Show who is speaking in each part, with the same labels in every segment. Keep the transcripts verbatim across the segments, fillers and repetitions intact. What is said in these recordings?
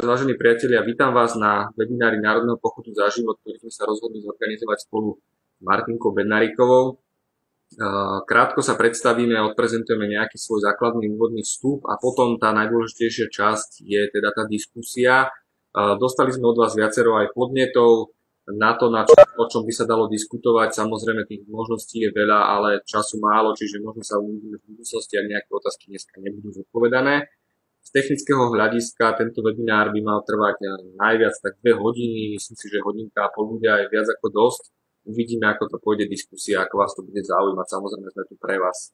Speaker 1: Vážení priatelia, vítam vás na webinári Národného pochodu za život, ktorý sme sa rozhodli zorganizovať spolu s Martinkou Bednárikovou. Krátko sa predstavíme a odprezentujeme nejaký svoj základný úvodný vstup a potom tá najdôležitejšia časť je teda tá diskusia. Dostali sme od vás viacero aj podnetov na to, na čo, o čom by sa dalo diskutovať. Samozrejme, tých možností je veľa, ale času málo, čiže možno sa uvidíme v budúcnosti, ak nejaké otázky dneska nebudú zodpovedané. Z technického hľadiska tento webinár by mal trvať najviac tak dve hodiny, myslím si, že hodinka a pol ľudia je viac ako dosť. Uvidíme, ako to pôjde diskusia, ako vás to bude zaujímať, samozrejme sme tu pre vás.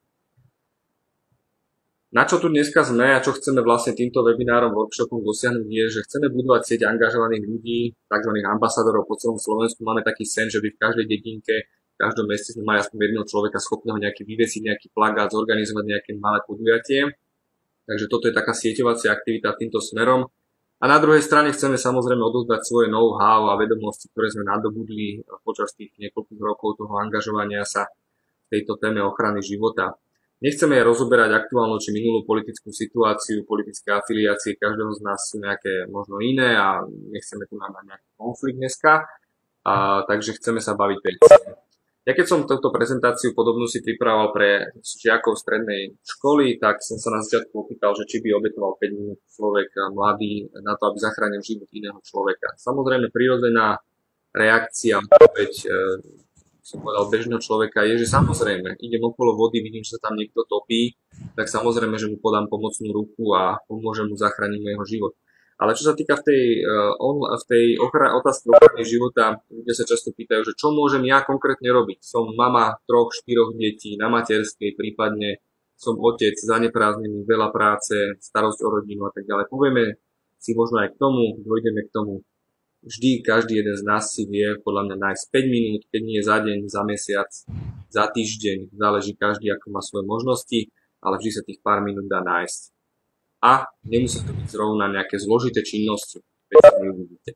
Speaker 1: Na čo tu dneska sme a čo chceme vlastne týmto webinárom, workshopom dosiahnuť je, že chceme budovať sieť angažovaných ľudí, tzv. Ambasádorov po celom Slovensku. Máme taký sen, že by v každej dedinke, v každom meste sme mali aspoň jedného človeka schopného nejaký vyvesiť, nejaký plagát, zorganizovať nejaké malé podujatie. Takže toto je taká sieťovacia aktivita týmto smerom. A na druhej strane chceme samozrejme odovzdať svoje know-how a vedomosti, ktoré sme nadobudli počas tých niekoľkých rokov toho angažovania sa v tejto téme ochrany života. Nechceme rozoberať aktuálnu či minulú politickú situáciu, politické afiliácie, každého z nás sú nejaké možno iné a nechceme tu mať nejaký konflikt dneska, a, takže chceme sa baviť vecne. Ja keď som túto prezentáciu podobnú si pripravoval pre žiakov strednej školy, tak som sa na začiatku opýtal, že či by obetoval päť minút človek mladý na to, aby zachránil život iného človeka. Samozrejme, prirodzená reakcia, odpoveď, e, som povedal, bežného človeka je, že samozrejme, idem okolo vody, vidím, že sa tam niekto topí, tak samozrejme, že mu podám pomocnú ruku a pomôžem mu zachrániť jeho život. Ale čo sa týka v tej, uh, on, v tej ochra- otázke ochrany života, ľudia sa často pýtajú, že čo môžem ja konkrétne robiť. Som mama troch, štyroch detí na materskej, prípadne som otec, zaneprázdnený, veľa práce, starosť o rodinu a tak ďalej. Povieme si možno aj k tomu, dojdeme k tomu. Vždy každý jeden z nás si vie podľa mňa nájsť päť minút, keď nie za deň, za mesiac, za týždeň. Záleží každý, ako má svoje možnosti, ale vždy sa tých pár minút dá nájsť. A nemusí to byť zrovna nejaké zložité činnosti, keď sa neuvidíte.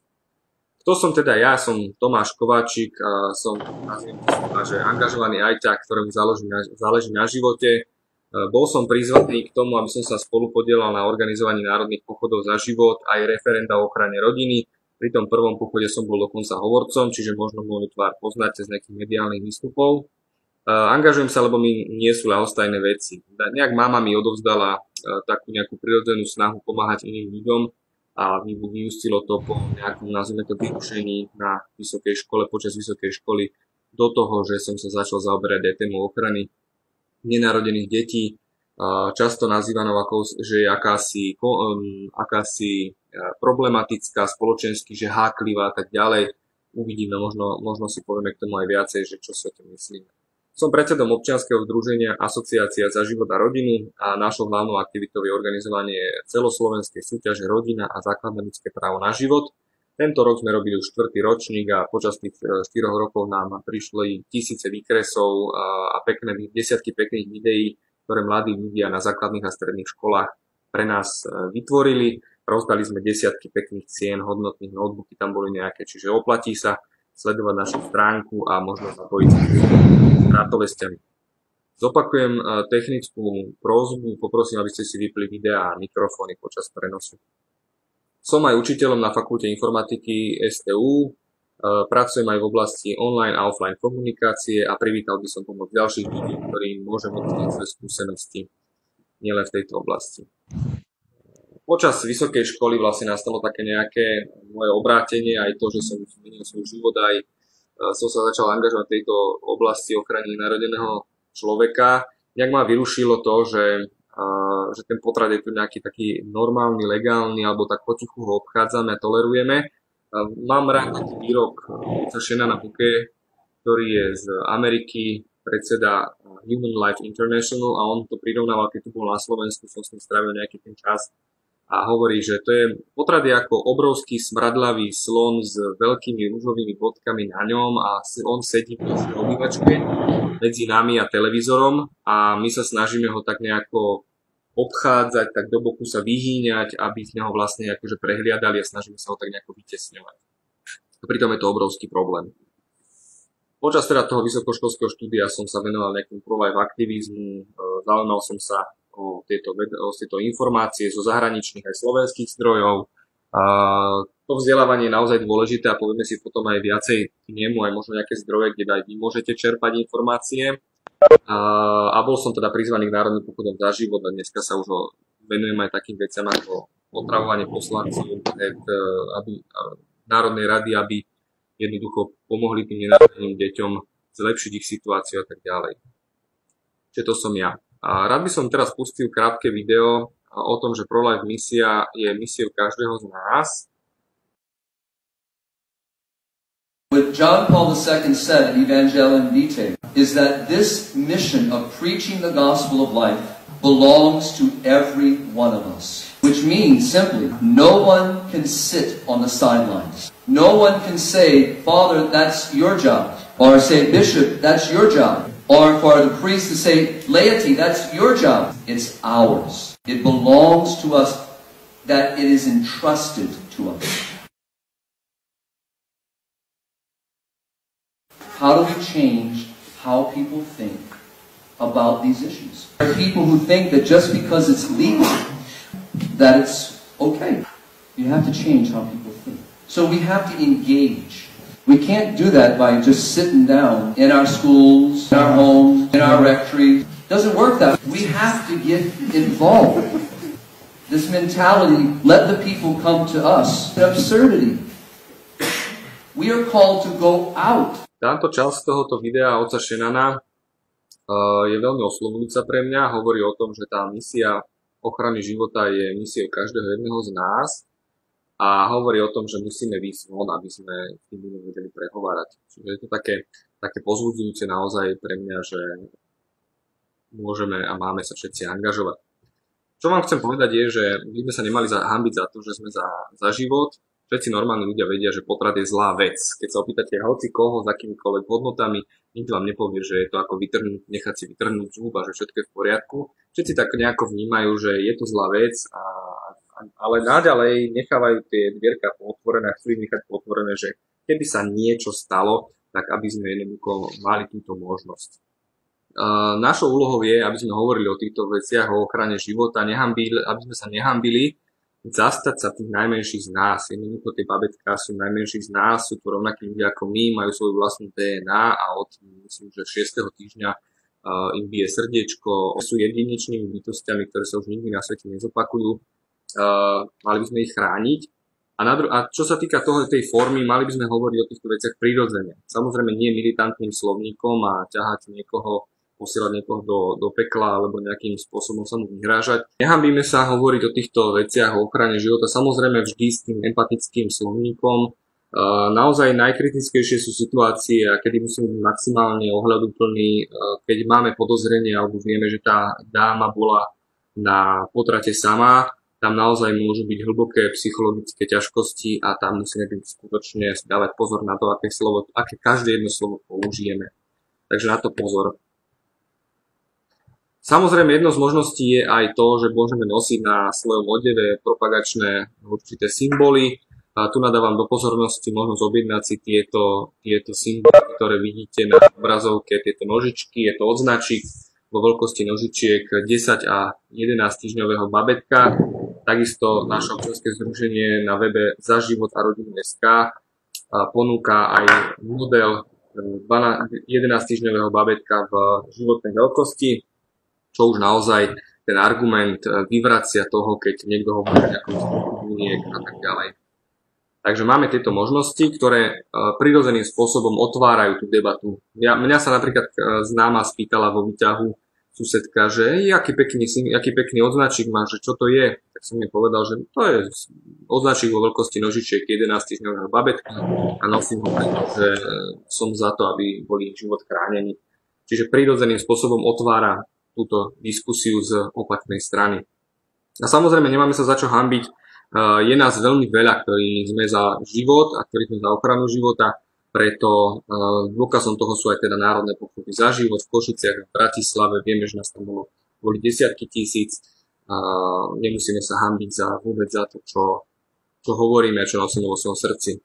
Speaker 1: Kto som teda ja? Som Tomáš Kováčik, a som nazviem to, že angažovaný ajťák, ktorému záleží na, záleží na živote. Bol som prizvaný k tomu, aby som sa spolupodielal na organizovaní národných pochodov za život, aj referenda o ochrane rodiny. Pri tom prvom pochode som bol dokonca hovorcom, čiže možno môj tvár poznáte z nejakých mediálnych výstupov. Uh, angažujem sa, lebo mi nie sú ľahostajné veci. Nejak mama mi odovzdala uh, takú nejakú prirodzenú snahu pomáhať iným ľuďom a vyústilo to po nejakom, nazvime to, vyrušení na vysokej škole, počas vysokej školy do toho, že som sa začal zaoberať aj tému ochrany nenarodených detí, uh, často nazývanou ako, že je akási, um, akási uh, problematická, spoločensky, že háklivá a tak ďalej. Uvidíme, možno, možno si povieme k tomu aj viacej, že čo si o tom myslíme. Som predsedom občianskeho združenia Asociácia za život a rodinu a našou hlavnou aktivitou je organizovanie celoslovenskej súťaže Rodina a základné ľudské právo na život. Tento rok sme robili už štvrtý ročník a počas tých štyroch rokov nám prišli tisíce výkresov a pekné, desiatky pekných videí, ktoré mladí ľudia na základných a stredných školách pre nás vytvorili. Rozdali sme desiatky pekných cien, hodnotných notebooky tam boli nejaké, čiže oplatí sa sledovať našu stránku a možno zapojiť sa rátovestiami. Zopakujem technickú prosbu, poprosím, aby ste si vypli videá a mikrofóny počas prenosu. Som aj učiteľom na fakulte informatiky es té ú, pracujem aj v oblasti online a offline komunikácie a privítal by som pomoc ďalších ľudí, ktorým môžem odkryť svoje skúsenosti nielen v tejto oblasti. Počas vysokej školy vlastne nastalo také nejaké moje obrátenie, aj to, že som zmenil svoj život, aj som sa začal angažovať v tejto oblasti ochrany narodeného človeka. Nejak ma vyrušilo to, že, uh, že ten potrat je tu nejaký taký normálny, legálny, alebo tak potichu ho obchádzame a tolerujeme. Uh, mám rád taký výrok uh, Shannona Bouke, ktorý je z Ameriky, predseda Human Life International a on to prirovnával, keď tu bol na Slovensku, som s ním strávil nejaký ten čas. A hovorí, že to je potrat je ako obrovský smradlavý slon s veľkými ružovými bodkami na ňom a on sedí v našej obývačke medzi nami a televízorom a my sa snažíme ho tak nejako obchádzať, tak do boku sa vyhýňať, aby z neho vlastne akože prehliadali a snažíme sa ho tak nejako vytesňovať. A pritom je to obrovský problém. Počas teda toho vysokoškolského štúdia som sa venoval nejakým pro-life aktivizmu, zaujímal som sa o tieto, o tieto informácie zo zahraničných aj slovenských zdrojov, To vzdelávanie je naozaj dôležité a povieme si potom aj viacej k nemu, aj možno nejaké zdroje, kde aj vy môžete čerpať informácie. A bol som teda prizvaný k Národným pochodom za život a dneska sa už venujem aj takým veciam ako otravovanie poslancov, aby Národnej rady, aby jednoducho pomohli tým nenarodeným deťom zlepšiť ich situáciu a tak ďalej. Čiže to som ja. A rád by som teraz pustil krátke video o tom, že Pro-Life misia je misiou každého z nás.
Speaker 2: What John Paul the Second said in Evangelium Vitae is that this mission of preaching the gospel of life belongs to every one of us. Which means simply, no one can sit on the sidelines. No one can say, Father, that's your job. Or say, Bishop, that's your job. Or for the priest to say, laity, that's your job. It's ours. It belongs to us, that it is entrusted to us. How do we change how people think about these issues? There are people who think that just because it's legal, that it's okay. You have to change how people think. So we have to engage. We can't do that by just sitting down in our schools, in our homes, in our rectory. It doesn't work that way. We have to get involved. This mentality, let the people come to us, an absurdity. We are called to go out.
Speaker 1: Táto časť tohoto videa otca Shannona uh, je veľmi oslovujúca pre mňa. Hovorí o tom, že tá misia ochrany života je misiou každého jedného z nás a hovorí o tom, že musíme výjsť von, aby sme s tým ľuďom vedeli prehovárať. Čiže je to také, také pozbudzujúce naozaj pre mňa, že môžeme a máme sa všetci angažovať. Čo vám chcem povedať je, že my sme sa nemali hanbiť za to, že sme za, za život. Všetci normálni ľudia vedia, že potrat je zlá vec. Keď sa opýtate hoci koho s akýmikoľvek hodnotami, nikto vám nepovie, že je to ako vytrhnúť, nechať si vytrhnúť zub a že všetko je v poriadku. Všetci tak nejako vnímajú, že je to zlá vec, a, a, ale naďalej nechávajú tie dvierka otvorené a chcú ich nechať otvorené, že keby sa niečo stalo, tak aby sme jednoducho mali túto možnosť. Uh, našou úlohou je, aby sme hovorili o týchto veciach, o ochrane života, nehambili, aby sme sa nehambili zastať sa tých najmenších z nás. Jednoducho tie babetká sú najmenších z nás, sú to rovnakí ľudia ako my, majú svoju vlastnú dé en á a od, myslím, že šiesteho týždňa uh, im bije srdiečko. Sú jedinečnými bytostiami, ktoré sa už nikdy na svete nezopakujú. Uh, mali by sme ich chrániť. A, na dru- a čo sa týka toho, tej formy, mali by sme hovoriť o týchto veciach prirodzene. Samozrejme nie militantným slovníkom a ťahať niekoho, posielať niekoho do, do pekla alebo nejakým spôsobom sa mu vyhrážať. Nehambíme sa hovoriť o týchto veciach, o ochrane života, samozrejme vždy s tým empatickým slovníkom. E, naozaj najkritickejšie sú situácie, kedy musíme byť maximálne ohľaduplní, e, keď máme podozrenie alebo vieme, že tá dáma bola na potrate sama. Tam naozaj môžu byť hlboké psychologické ťažkosti a tam musíme byť skutočne dávať pozor na to, aké slovo, aké každé jedno slovo použijeme. Takže na to pozor. Samozrejme, jednou z možností je aj to, že môžeme nosiť na svojom odeve propagačné určité symboly. A tu nadávam do pozornosti možnosť objednať si tieto, tieto symboly, ktoré vidíte na obrazovke, tieto nožičky. Je to odznačík vo veľkosti nožičiek desať a jedenásť týždňového babetka. Takisto naše občianske združenie na webe Za život a rodinu bodka es ká ponúka aj model jedenásť týždňového babetka v životnej veľkosti, čo už naozaj ten argument vyvracia toho, keď niekto hovorí o nejakom zvuku buniek a tak ďalej. Takže máme tieto možnosti, ktoré prirodzeným spôsobom otvárajú tú debatu. Ja, mňa sa napríklad známa spýtala vo výťahu susedka, že aký pekný, aký pekný odznačík má, že čo to je. Tak som jej povedal, že to je odznačík vo veľkosti nožičiek jedenásť týždňového babetka a nosím ho, pretože som za to, aby boli život chránený. Čiže prirodzeným spôsobom otvára túto diskusiu z opačnej strany. A samozrejme, nemáme sa za čo hanbiť. Je nás veľmi veľa, ktorí sme za život a ktorí sme za ochranu života, preto dôkazom toho sú aj teda národné pochody za život v Košiciach, v Bratislave. Vieme, že nás tam bolo, boli desiatky tisíc. Nemusíme sa hanbiť za, vôbec za to, čo, čo hovoríme a čo nosíme vo svojom srdci.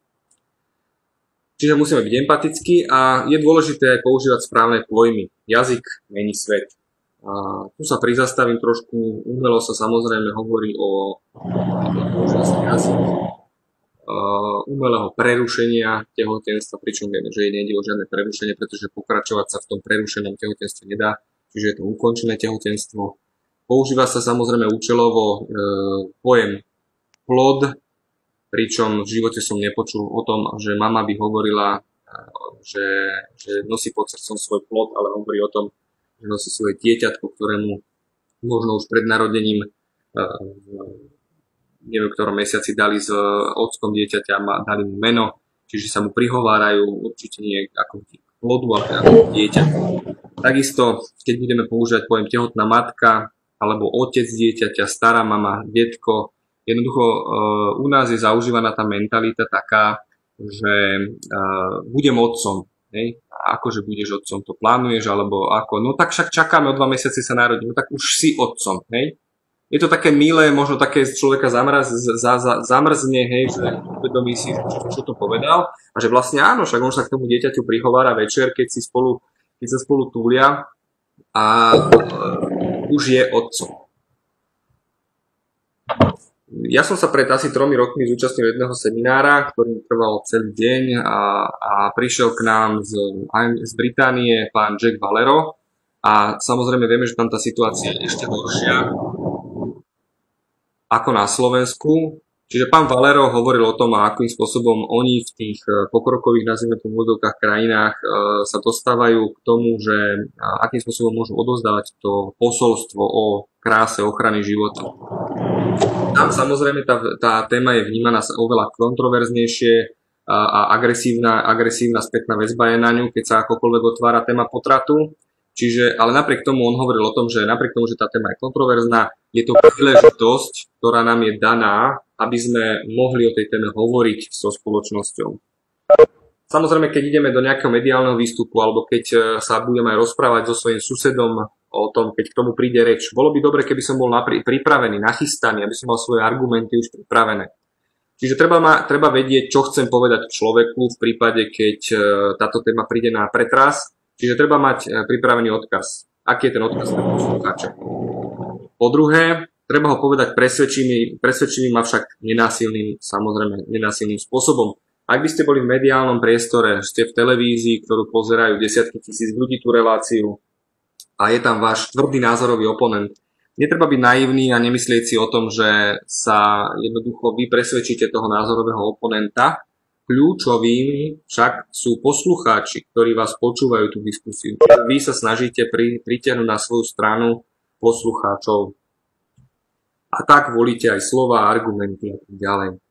Speaker 1: Čiže musíme byť empatickí a je dôležité aj používať správne pojmy. Jazyk mení svet. A tu sa prizastavím trošku, umelo sa samozrejme hovorí o možnosti asi uh, umelého prerušenia tehotenstva, pričom vieme, že nejde o žiadne prerušenie, pretože pokračovať sa v tom prerušenom tehotenstve nedá, čiže je to ukončené tehotenstvo. Používa sa samozrejme účelovo uh, pojem plod, pričom v živote som nepočul o tom, že mama by hovorila, uh, že, že nosí pod srdcom svoj plod, ale hovorí o tom, že nosí svoje dieťatko, ktorému možno už pred narodením neviem, v ktorom mesiaci dali s ockom dieťaťa a dali mu meno, čiže sa mu prihovárajú určite nie ako k plodu, ale ako k dieťaťu. Takisto, keď budeme používať pojem tehotná matka, alebo otec dieťaťa, stará mama, detko, jednoducho u nás je zaužívaná tá mentalita taká, že budem otcom. Hej. Akože budeš otcom, to plánuješ, alebo ako, no tak však čakáme, o dva mesiace sa narodí, no tak už si otcom, hej. Je to také milé, možno také človeka zamraz, za, za, zamrzne, hej, že uvedomí si, čo, čo to povedal, a že vlastne áno, však on sa k tomu dieťaťu prihovára večer, keď si spolu, keď sa spolu túlia a uh, už je otcom. Ja som sa pred asi tromi rokmi zúčastnil jedného seminára, ktorý trval celý deň a, a prišiel k nám z, z Británie pán Jack Valero a samozrejme vieme, že tam tá situácia je ešte horšia ako na Slovensku. Čiže pán Valero hovoril o tom, akým spôsobom oni v tých pokrokových, nazvime to v úvodzovkách, krajinách sa dostávajú k tomu, že akým spôsobom môžu odozdávať to posolstvo o kráse ochrany života. Tam samozrejme tá, tá téma je vnímaná oveľa kontroverznejšie a, a agresívna, agresívna spätná väzba je na ňu, keď sa akokoľvek otvára téma potratu. Čiže, ale napriek tomu on hovoril o tom, že napriek tomu, že tá téma je kontroverzná, je to príležitosť, ktorá nám je daná, aby sme mohli o tej téme hovoriť so spoločnosťou. Samozrejme, keď ideme do nejakého mediálneho výstupu, alebo keď sa budeme aj rozprávať so svojím susedom o tom, keď k tomu príde reč, bolo by dobre, keby som bol napri- pripravený, nachystaný, aby som mal svoje argumenty už pripravené. Čiže treba, ma, treba vedieť, čo chcem povedať človeku v prípade, keď táto téma príde na pretras. Čiže treba mať pripravený odkaz. Aký je ten odkaz pre poslucháča? Po druhé, treba ho povedať presvedčivým, presvedčivým avšak nenásilným, samozrejme nenásilným spôsobom. Ak by ste boli v mediálnom priestore, ste v televízii, ktorú pozerajú desiatky tisíc ľudí tú reláciu a je tam váš tvrdý názorový oponent, netreba byť naivný a nemyslieť si o tom, že sa jednoducho vy presvedčíte toho názorového oponenta. Kľúčovými však sú poslucháči, ktorí vás počúvajú tú diskusiu. Vy sa snažíte pri, pritiahnuť na svoju stranu poslucháčov. A tak volíte aj slova, argumenty a tak ďalej.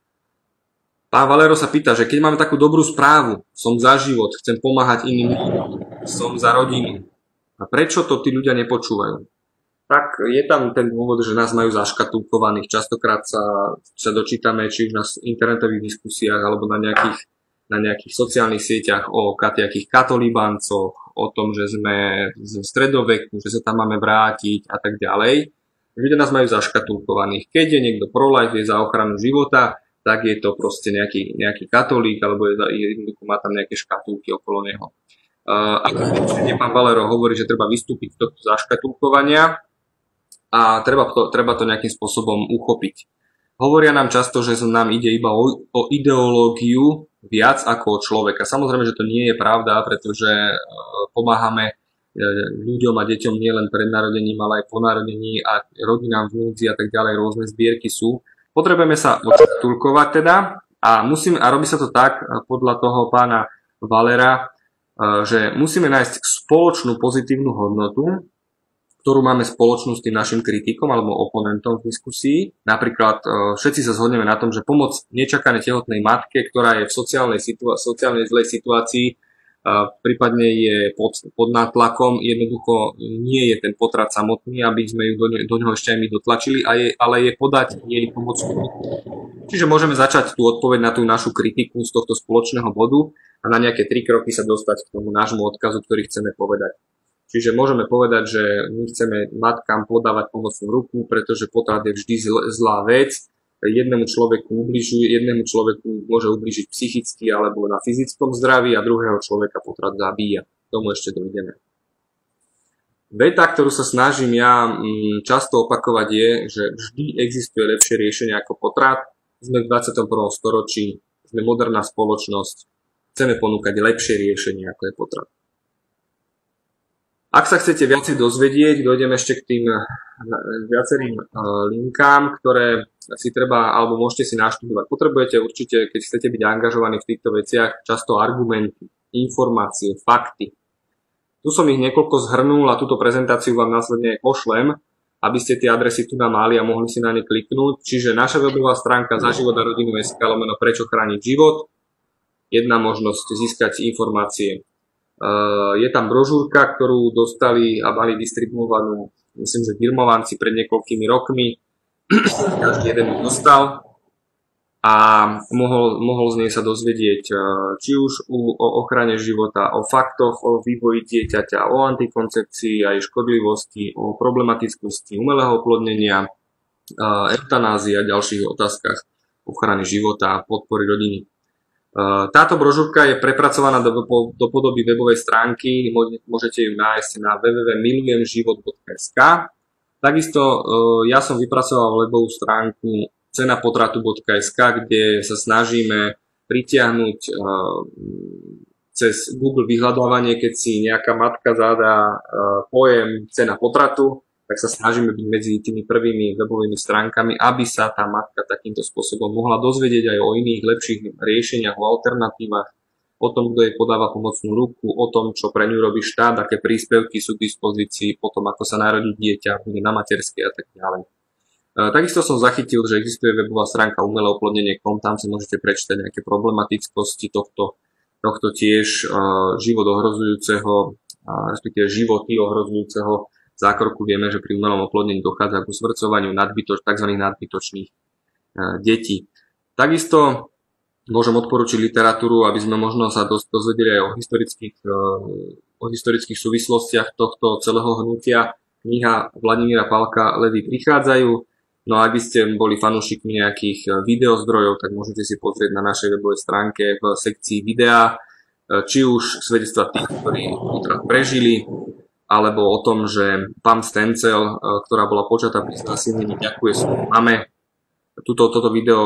Speaker 1: Pán Valero sa pýta, že keď máme takú dobrú správu, som za život, chcem pomáhať iným ľuďom, som za rodinu. A prečo to tí ľudia nepočúvajú? Tak je tam ten dôvod, že nás majú zaškatulkovaných. Častokrát sa, sa dočítame, či už na internetových diskusiách, alebo na nejakých, na nejakých sociálnych sieťach o katejakých katolíbancoch, o tom, že sme z stredoveku, že sa tam máme vrátiť a tak ďalej. Ľudia nás majú zaškatulkovaných. Keď je niekto pro-life, je za ochranu života, tak je to proste nejaký, nejaký katolík, alebo je, jednoducho má tam nejaké škatulky okolo neho. Uh, ako pán Valero hovorí, že treba vystúpiť z tohto zaškatulkovania, a treba to, treba to nejakým spôsobom uchopiť. Hovoria nám často, že nám ide iba o, o ideológiu viac ako o človeka. Samozrejme, že to nie je pravda, pretože pomáhame ľuďom a deťom nielen pred narodením, ale aj po narodení a rodinám v núdzi a tak ďalej, rôzne zbierky sú. Potrebujeme sa odškatulkovať teda a, musím, a robí sa to tak podľa toho pána Valera, že musíme nájsť spoločnú pozitívnu hodnotu, ktorú máme spoločnú s tým našim kritikom alebo oponentom v diskusii. Napríklad všetci sa zhodneme na tom, že pomoc nečakanej tehotnej matke, ktorá je v sociálnej, situa- sociálnej zlej situácii, prípadne je pod, pod nátlakom, jednoducho nie je ten potrat samotný, aby sme ju do, ne- do neho ešte aj my dotlačili, a je, ale je podať jej pomocnú ruku. Čiže môžeme začať tú odpoveď na tú našu kritiku z tohto spoločného bodu a na nejaké tri kroky sa dostať k tomu nášmu odkazu, ktorý chceme povedať. Čiže môžeme povedať, že my chceme matkám podávať pomocnú ruku, pretože potrat je vždy zl- zlá vec. Jednému človeku ubližuje, jednému človeku môže ubližiť psychicky alebo na fyzickom zdraví a druhého človeka potrat zabíja. K tomu ešte dojdeme. Veta, ktorú sa snažím ja často opakovať je, že vždy existuje lepšie riešenie ako potrat. Sme v dvadsiatom prvom storočí, sme moderná spoločnosť, chceme ponúkať lepšie riešenie ako je potrat. Ak sa chcete viacej dozvedieť, dojdem ešte k tým viacerým linkám, ktoré si treba, alebo môžete si naštudovať. Potrebujete určite, keď chcete byť angažovaní v týchto veciach, často argumenty, informácie, fakty. Tu som ich niekoľko zhrnul a túto prezentáciu vám následne pošlem, aby ste tie adresy tu nám mali a mohli si na ne kliknúť. Čiže naša webová stránka Za život a rodinu bodka es ká lomeno Prečo chrániť život. Jedna možnosť získať informácie. Je tam brožúrka, ktorú dostali a mali distribuovanú, myslím, že firmovanci pred niekoľkými rokmi. Každý jeden ju dostal a mohol, mohol z nej sa dozvedieť či už o ochrane života, o faktoch, o vývoji dieťaťa, o antikoncepcii a jej škodlivosti, o problematickosti umelého oplodnenia, eutanázii a ďalších otázkach ochrany života a podpory rodiny. Táto brožúrka je prepracovaná do, do podoby webovej stránky, môžete ju nájsť na w w w bodka milujem život bodka es ká. Takisto ja som vypracoval webovú stránku cena potratu bodka es ká, kde sa snažíme pritiahnuť cez Google vyhľadávanie, keď si nejaká matka zadá pojem cena potratu, tak sa snažíme byť medzi tými prvými webovými stránkami, aby sa tá matka takýmto spôsobom mohla dozvedieť aj o iných lepších riešeniach, o alternatívach, o tom, kto jej podáva pomocnú ruku, o tom, čo pre ňu robí štát, aké príspevky sú k dispozícii, potom ako sa narodí dieťa, bude na materskej a tak ďalej. Takisto som zachytil, že existuje webová stránka umelé oplodnenie bodka com, tam si môžete prečítať nejaké problematickosti tohto, tohto tiež uh, život ohrozujúceho, uh, respektíve životy ohrozujúceho zákroku. Vieme, že pri umelom oplodnení dochádza k usmrcovaniu nadbytoč, tzv. Nadbytočných uh, detí. Takisto môžem odporučiť literatúru, aby sme možno sa dozvedeli aj o historických, uh, o historických súvislostiach tohto celého hnutia. Kniha Vladimíra Pálka Levy prichádzajú. No a ak by ste boli fanúšikmi nejakých videozdrojov, tak môžete si pozrieť na našej webovej stránke v sekcii videa, či už svedectva tých, ktorí potrat prežili, alebo o tom, že Pam Stencel, ktorá bola počatá pri znásilnení, ďakuje svojej mame. Tuto, toto video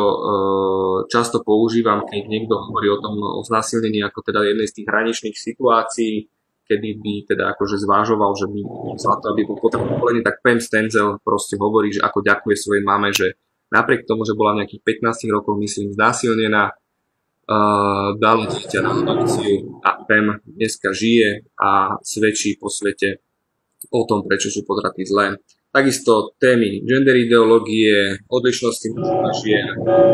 Speaker 1: často používam, keď niekto hovorí o tom o znásilnení ako teda jednej z tých hraničných situácií, kedy by teda akože zvážoval, že by za to, aby bol potrebný, tak Pam Stencel proste hovorí, že ako ďakuje svojej mame, že napriek tomu, že bola nejakých pätnásť rokov, myslím, znásilnená, uh, dala dieťa na adopciu a Pam dneska žije a svedčí po svete o tom, prečo sú potraty zlé. Takisto témy gender ideológie, odlišnosti mužov a žien.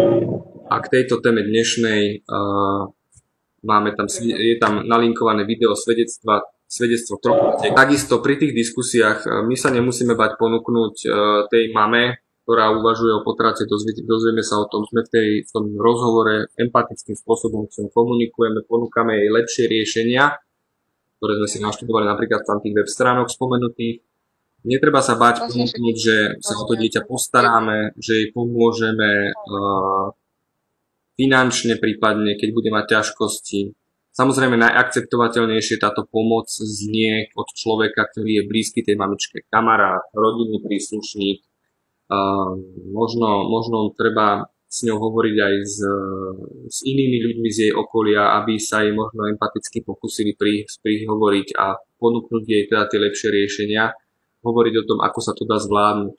Speaker 1: A k tejto téme dnešnej uh, Máme tam, je tam nalinkované video svedectva, svedectvo troch. Takisto pri tých diskusiách my sa nemusíme bať ponúknuť tej mame, ktorá uvažuje o potrate, dozvieme sa o tom, sme v, tej, v tom rozhovore empatickým spôsobom, ktorým komunikujeme, ponúkame jej lepšie riešenia, ktoré sme si naštudovali napríklad tam tých web stránok spomenutých. Netreba sa bať ponúknuť, že sa o to dieťa postaráme, že jej pomôžeme uh, finančne prípadne, keď bude mať ťažkosti. Samozrejme najakceptovateľnejšie táto pomoc znie od človeka, ktorý je blízky tej mamičke, kamarát, rodinný príslušník. Uh, možno, možno treba s ňou hovoriť aj s, s inými ľuďmi z jej okolia, aby sa jej možno empaticky pokúsili pri, prihovoriť a ponúknuť jej teda tie lepšie riešenia, hovoriť o tom, ako sa to dá zvládnuť.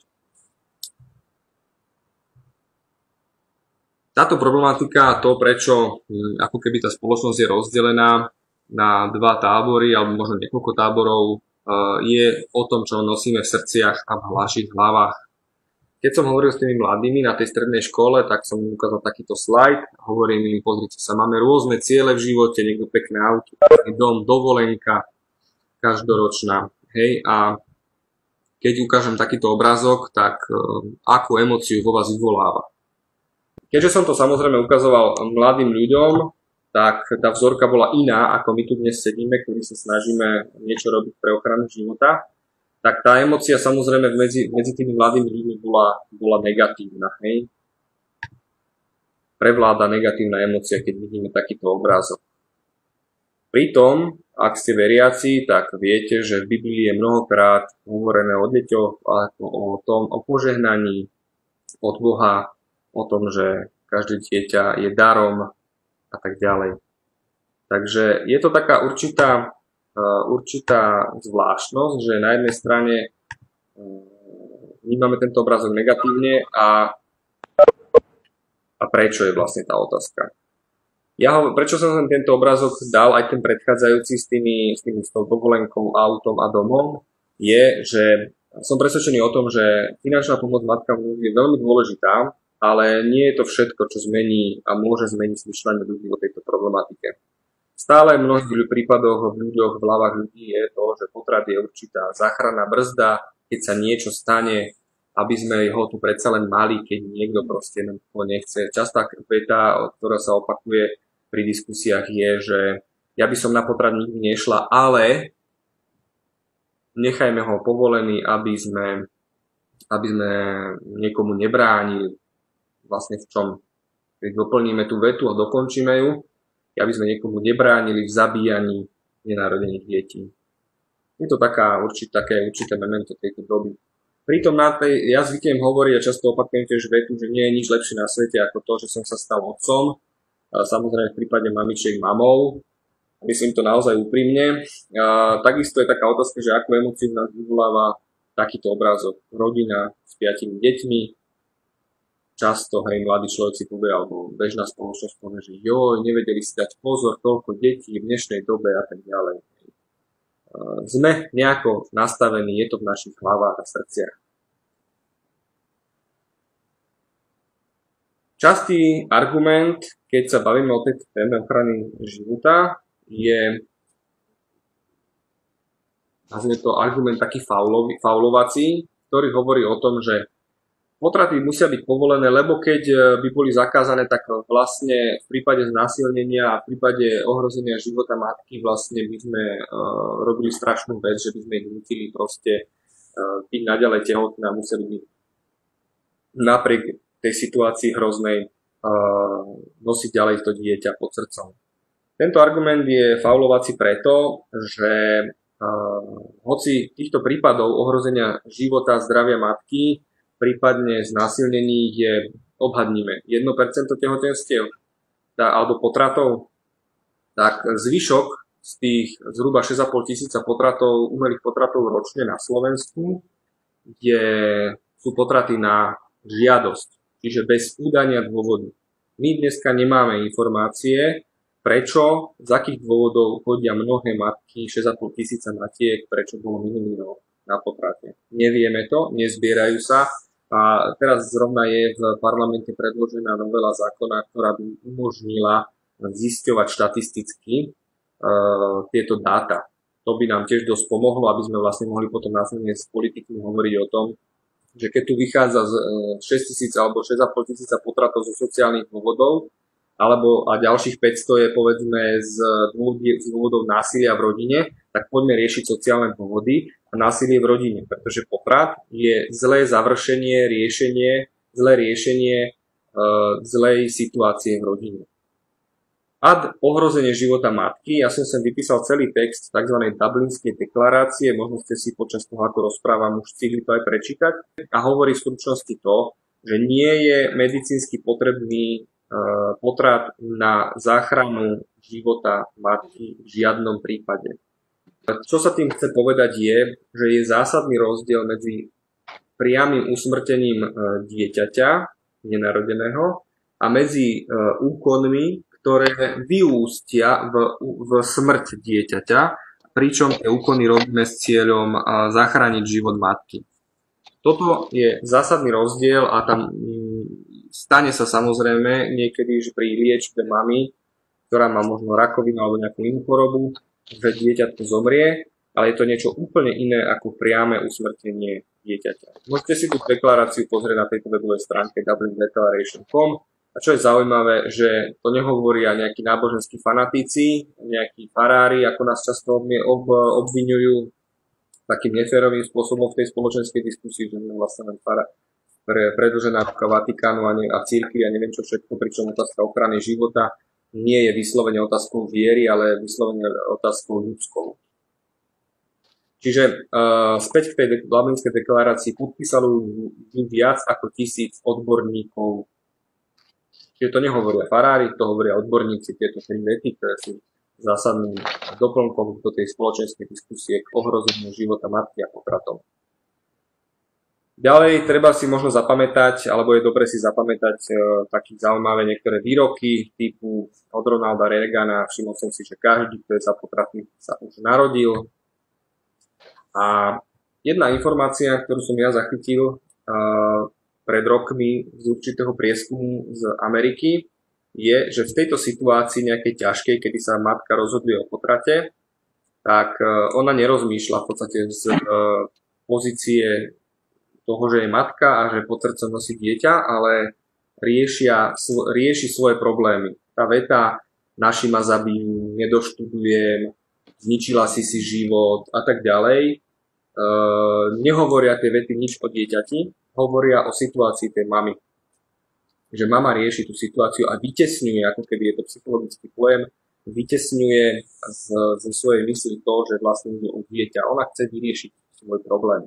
Speaker 1: Táto problematika, to prečo ako keby tá spoločnosť je rozdelená na dva tábory alebo možno niekoľko táborov, je o tom, čo nosíme v srdciach a v našich hlavách. Keď som hovoril s tými mladými na tej strednej škole, tak som im ukázal takýto slajd. Hovorím im, pozrite sa, máme rôzne ciele v živote, niekto pekné auto, dom, dovolenka každoročná. Hej, a keď ukážem takýto obrázok, tak akú emóciu vo vás vyvoláva. Keďže som to samozrejme ukazoval mladým ľuďom, tak tá vzorka bola iná, ako my tu dnes sedíme, ktorí sa snažíme niečo robiť pre ochranu života. Tak tá emócia samozrejme medzi, medzi tými mladými ľuďmi bola, bola negatívna. Hej? Prevláda negatívna emócia, keď vidíme takýto obrázok. Pritom Ak ste veriaci, tak viete, že v Biblii je mnohokrát hovorené o deťoch, ako o tom, o požehnaní od Boha, o tom, že každé dieťa je darom a tak ďalej. Takže je to taká určitá, určitá zvláštnosť, že na jednej strane vnímame tento obrazok negatívne a, a prečo je vlastne tá otázka. Ja ho, prečo som sem tento obrazok dal, aj ten predchádzajúci s tými, s tými s tou dovolenkou, autom a domom, je, že som presvedčený o tom, že finančná pomoc matkám je veľmi dôležitá, ale nie je to všetko, čo zmení a môže zmeniť zmýšľanie ľudí o tejto problematike. Stále v mnohých prípadoch v ľuďoch, v hlavách ľudí je to, že potrat je určitá záchranná brzda, keď sa niečo stane, aby sme ho tu predsa len mali, keď niekto proste ho nechce. Častá veta, ktorá sa opakuje pri diskusiách, je, že ja by som na potrat nikdy nešla, ale nechajme ho povolený, aby sme, aby sme niekomu nebránili. Vlastne v čom? Keď doplníme tú vetu a dokončíme ju, aby sme niekomu nebránili v zabíjaní nenarodených detí. Je to taká určite, také určité memento tejto doby. Pritom na tej, ja zvyknem hovoriť a často opakujem tiež vetu, že nie je nič lepšie na svete ako to, že som sa stal otcom. A samozrejme v prípade mamičiek mamou. Myslím to naozaj úprimne. A takisto je taká otázka, že akú emóciu nás vyvoláva takýto obrázok. Rodina s piatimi deťmi. Často, hej, mladý človek si povie, alebo bežná spoločnosť povie, že joj, nevedeli si dať pozor, toľko detí v dnešnej dobe a tak ďalej. Sme nejako nastavení, je to v našich hlavách a srdciach. Častý argument, keď sa bavíme o tejto téme ochrany života, je, nazvime to argument taký faulov, faulovací, ktorý hovorí o tom, že potraty musia byť povolené, lebo keď by boli zakázané, tak vlastne v prípade znásilnenia a v prípade ohrozenia života matky vlastne by sme uh, robili strašnú vec, že by sme ich nutili proste uh, byť naďalej tehotné a museli byť napriek tej situácii hroznej uh, nosiť ďalej to dieťa pod srdcom. Tento argument je faulovací preto, že uh, hoci týchto prípadov ohrozenia života a zdravia matky, prípadne znásilnení je, odhadníme, jedno percento tehotenstiev alebo potratov, tak zvyšok z tých zhruba šesť a pol tisíca potratov, umelých potratov ročne na Slovensku je, sú potraty na žiadosť, čiže bez údania dôvodu. My dneska nemáme informácie, prečo, z akých dôvodov chodia mnohé matky, šesť a pol tisíca matiek, prečo bolo minulý rok na potrate. Nevieme to, nezbierajú sa. A teraz zrovna je v parlamente predložená novela zákona, ktorá by umožnila zisťovať štatisticky uh, tieto dáta. To by nám tiež dosť pomohlo, aby sme vlastne mohli potom následne s politikmi hovoriť o tom, že keď tu vychádza z šesťtisíc alebo šesť a pol tisíca potratov zo sociálnych dôvodov, alebo a ďalších päťsto je povedzme z dôvodov, z dôvodov násilia v rodine, tak poďme riešiť sociálne dôvody a násilie v rodine, pretože potrat je zlé završenie, riešenie, zlé riešenie e, zlej situácie v rodine. Ad ohrozenie života matky, ja som sem vypísal celý text tzv. Dublinskej deklarácie, možno ste si počas toho, ako rozprávam, už stihli to aj prečítať, a hovorí v stručnosti to, že nie je medicínsky potrebný uh, potrat na záchranu života matky v žiadnom prípade. Čo sa tým chce povedať je, že je zásadný rozdiel medzi priamym usmrtením uh, dieťaťa, nenarodeného, a medzi uh, úkonmi, ktoré vyústia v, v smrť dieťaťa, pričom tie úkony robíme s cieľom zachrániť život matky. Toto je zásadný rozdiel a tam stane sa samozrejme niekedy, že pri liečbe mamy, ktorá má možno rakovinu alebo nejakú inú chorobu, že dieťatko zomrie, ale je to niečo úplne iné ako priame usmrtenie dieťaťa. Môžete si tú deklaráciu pozrieť na tejto webovej stránke dublin declaration bodka com. A čo je zaujímavé, že to nehovoria nejakí náboženskí fanatíci, nejakí farári, ako nás často ob, obviňujú takým neférovým spôsobom v tej spoločenskej diskusii, že my vlastne len fara, pre, predĺžená ruka Vatikánu a, ne, a cirkvi a neviem čo všetko, pričom otázka ochrany života nie je vyslovene otázkou viery, ale vyslovene otázkou ľudskou. Čiže uh, späť k tej Dublinskej deklarácii podpísalo ju viac ako tisíc odborníkov. Čiže to nehovoria farári, to hovoria odborníci, tieto tri vety, ktoré sú zásadným doplnkom do tej spoločenskej diskusie k ohrozeniu života matky a potratom. Ďalej treba si možno zapamätať, alebo je dobre si zapamätať e, také zaujímavé niektoré výroky typu od Ronalda Reagana. Všimol som si, že každý, kto je za potraty, sa už narodil. A jedna informácia, ktorú som ja zachytil e, pred rokmi z určitého prieskumu z Ameriky, je, že v tejto situácii nejakej ťažkej, kedy sa matka rozhoduje o potrate, tak e, ona nerozmýšľa v podstate z e, pozície toho, že je matka a že pod srdcom nosí dieťa, ale riešia, rieši svoje problémy. Tá veta, naši ma zabijú, nedoštudujem, zničila si si život a tak ďalej, e, nehovoria tie vety nič o dieťati, hovoria o situácii tej mamy. Že mama rieši tú situáciu a vytesňuje, ako keby je to psychologický pojem, vytesňuje z, zo svojej mysli to, že vlastne ide o dieťa. Ona chce vyriešiť svoj problém.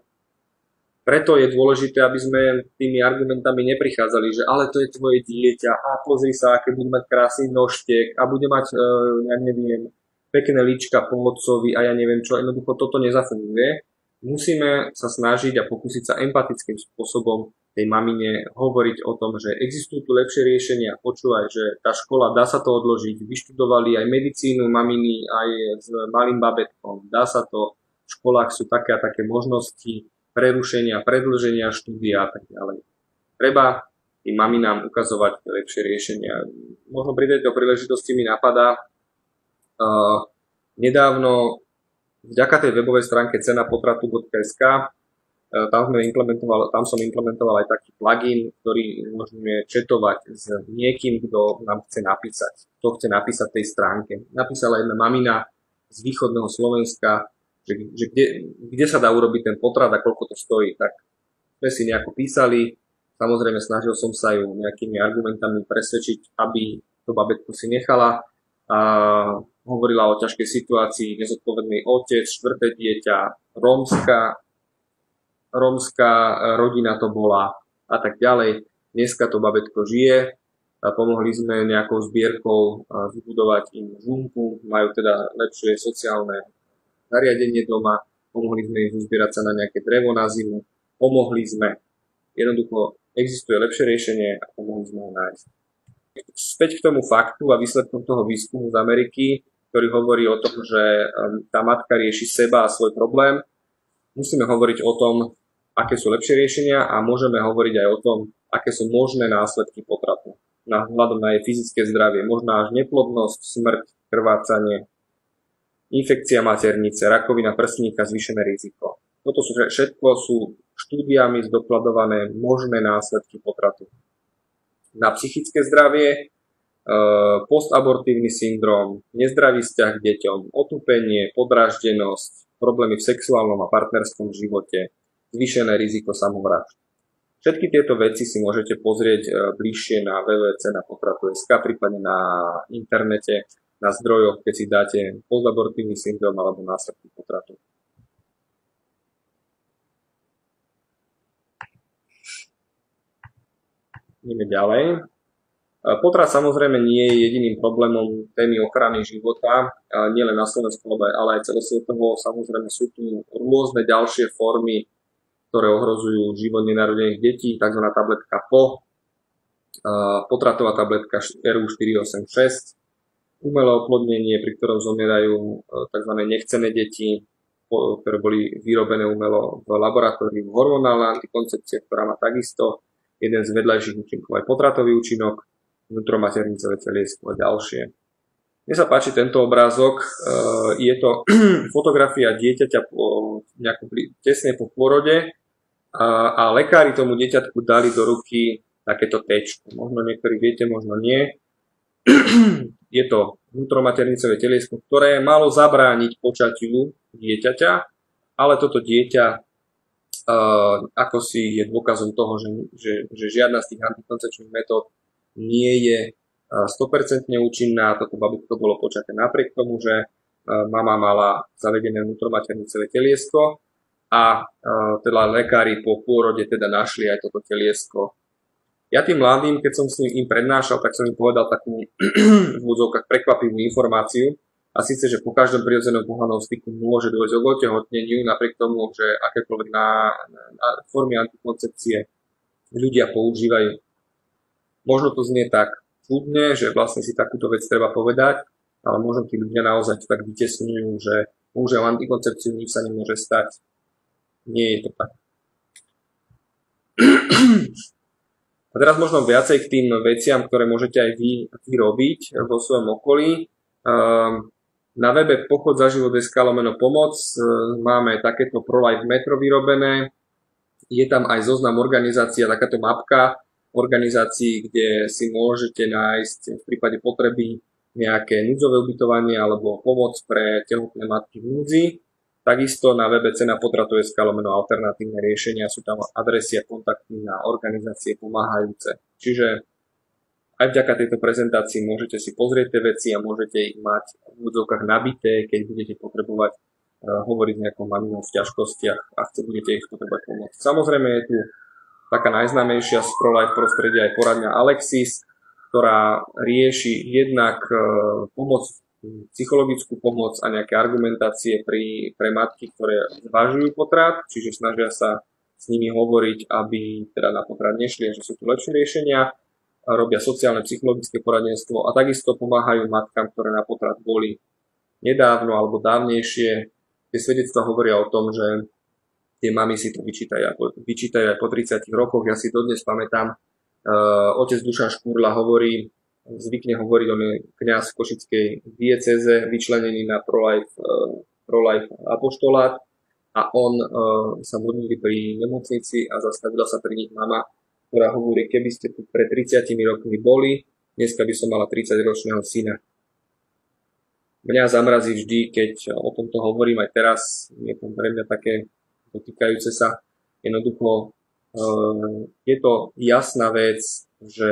Speaker 1: Preto je dôležité, aby sme tými argumentami neprichádzali, že ale to je tvoje dieťa a pozri sa, aké bude mať krásny nožtek a bude mať, ja neviem, pekné líčka po otcovi a ja neviem čo, jednoducho toto nezafunguje. Musíme sa snažiť a pokúsiť sa empatickým spôsobom tej mamine hovoriť o tom, že existujú tu lepšie riešenia, počúvaj, že tá škola, dá sa to odložiť, vyštudovali aj medicínu maminy, aj s malým babetkom, dá sa to, v školách sú také a také možnosti, prerušenia, predĺženia štúdia a tak ďalej. Treba tým maminám ukazovať lepšie riešenia. Možno pri tejto príležitosti mi napadá uh, nedávno vďaka tej webovej stránke cena potratu bodka es ká uh, tam, sme implementoval, tam som implementoval aj taký plugin, ktorý umožňuje chatovať s niekým, kto nám chce napísať. Kto chce napísať tej stránke. Napísala jedna mamina z východného Slovenska, že, že kde, kde sa dá urobiť ten potrat a koľko to stojí. Tak sme si nejako písali, samozrejme snažil som sa ju nejakými argumentami presvedčiť, aby to babetko si nechala. A hovorila o ťažkej situácii, nezodpovedný otec, štvrté dieťa, rómska, rómska rodina to bola a tak ďalej. Dneska to babetko žije a pomohli sme nejakou zbierkou vybudovať im žumpu, majú teda lepšie sociálne zariadenie doma, pomohli sme im zbierať sa na nejaké drevo na zimu, pomohli sme. Jednoducho existuje lepšie riešenie a pomohli sme ho nájsť. Späť k tomu faktu a výsledkom toho výskumu z Ameriky, ktorý hovorí o tom, že tá matka rieši seba a svoj problém, musíme hovoriť o tom, aké sú lepšie riešenia a môžeme hovoriť aj o tom, aké sú možné následky potratu. Na vzhľadom na jej fyzické zdravie, možná až neplodnosť, smrť, krvácanie, infekcia maternice, rakovina prsníka, zvýšené riziko. Toto sú všetko sú štúdiami zdokladované možné následky potratu. Na psychické zdravie, postabortívny syndrom, nezdravý vzťah k deťom, otupenie, podráždenosť, problémy v sexuálnom a partnerskom živote, zvýšené riziko samovrážd. Všetky tieto veci si môžete pozrieť bližšie na w w w bodka cena potratu bodka es ká, prípadne na internete, na zdrojoch, keď si dáte postabortívny syndrom alebo následky potratu. Ideme ďalej. Potrat samozrejme nie je jediným problémom témy ochrany života, nielen na Slovensku, ale aj celosvetovo. Samozrejme sú tu rôzne ďalšie formy, ktoré ohrozujú život nenarodených detí, tzv. Tabletka P O, potratová tabletka R U štyri osem šesť, umelé oplodnenie, pri ktorom zomierajú tzv. Nechcené deti, ktoré boli vyrobené umelo v laboratóriu, hormonálna antikoncepcia, ktorá má takisto jeden z vedľajších účinkov aj potratový účinok, vnútromaternicové teliesko a ďalšie. Mne sa páči tento obrázok, je to fotografia dieťaťa nejako tesne po pôrode a, a lekári tomu dieťatku dali do ruky takéto téčko. Možno niektorí viete, možno nie. Je to vnútromaternicové teliesko, ktoré malo zabrániť počatiu dieťaťa, ale toto dieťa uh, ako si je dôkazom toho, že, že, že žiadna z tých antikoncepčných metód nie je sto percent účinná, toto babetko bolo počaté napriek tomu, že mama mala zavedené vnútromaternicové teliesko a teda lekári po pôrode teda našli aj toto teliesko. Ja tým mladým, keď som s ním im prednášal, tak som im povedal takú v úvodzovkách prekvapivú informáciu, a síce, že po každom prirodzenom pohlavnom styku môže dôjsť k otehotneniu, napriek tomu, že akékoľvek na, na formy antikoncepcie ľudia používajú. Možno to znie tak čudne, že vlastne si takúto vec treba povedať, ale možno tí ľudia naozaj tak vytesňujú, že používajú antikoncepciu, nič sa nemôže stať. Nie je to tak. A teraz možno viacej k tým veciam, ktoré môžete aj vy, vy robiť vo svojom okolí. Um, Na webe pochod za život bodka es ká lomeno pomoc máme takéto pro-life metro vyrobené. Je tam aj zoznam organizácií a takáto mapka organizácií, kde si môžete nájsť v prípade potreby nejaké núdzové ubytovanie alebo pomoc pre tehotné matky v núdzi. Takisto na webe cena potratu bodka es ká lomeno alternatívne riešenia sú tam adresy a kontakty na organizácie pomáhajúce. Čiže aj vďaka tejto prezentácii môžete si pozrieť tie veci a môžete ich mať v úvodzovkách nabité, keď budete potrebovať uh, hovoriť s nejakou maminou v ťažkostiach a chce budete ich potrebovať pomôcť. Samozrejme je tu taká najznámejšia z pro-life prostredia aj poradňa Alexis, ktorá rieši jednak uh, pomoc, psychologickú pomoc a nejaké argumentácie pri, pre matky, ktoré zvažujú potrat, čiže snažia sa s nimi hovoriť, aby teda na potrat nešli a že sú tu lepšie riešenia. Robia sociálne psychologické poradenstvo a takisto pomáhajú matkám, ktoré na potrat boli nedávno alebo dávnejšie. Tie svedectvá hovoria o tom, že tie mami si to vyčítajú, vyčítajú aj po tridsiatich rokoch. Ja si dodnes pamätám, uh, otec Dušan Škúrla hovorí, zvykne hovoriť, on je kňaz v košickej diecéze, vyčlenený na pro-life, uh, pro-life apoštolát a on uh, sa modlil pri nemocnici a zastavila sa pri nich mama, ktorá hovorí, keby ste tu pred tridsiatimi rokmi boli, dneska by som mala tridsaťročného syna. Mňa zamrazí vždy, keď o tomto hovorím aj teraz, je to pre mňa také dotýkajúce sa. Jednoducho je to jasná vec, že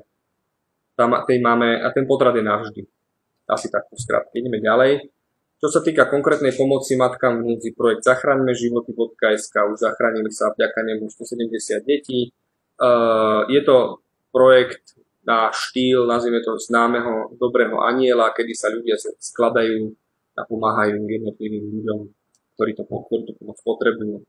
Speaker 1: tam, tej máme, a ten potrat je navždy. Asi takto skrátke. Ideme ďalej. Čo sa týka konkrétnej pomoci matkám v núdzi, projekt Zachraňme životy bodka es ká, už zachránili sa vďaka nemu stosedemdesiat detí. Uh, je to projekt na štýl, nazvime to známeho dobrého aniela, kedy sa ľudia skladajú a pomáhajú jednotlivým ľuďom, ktorí to, ktorí to pomoc potrebujú.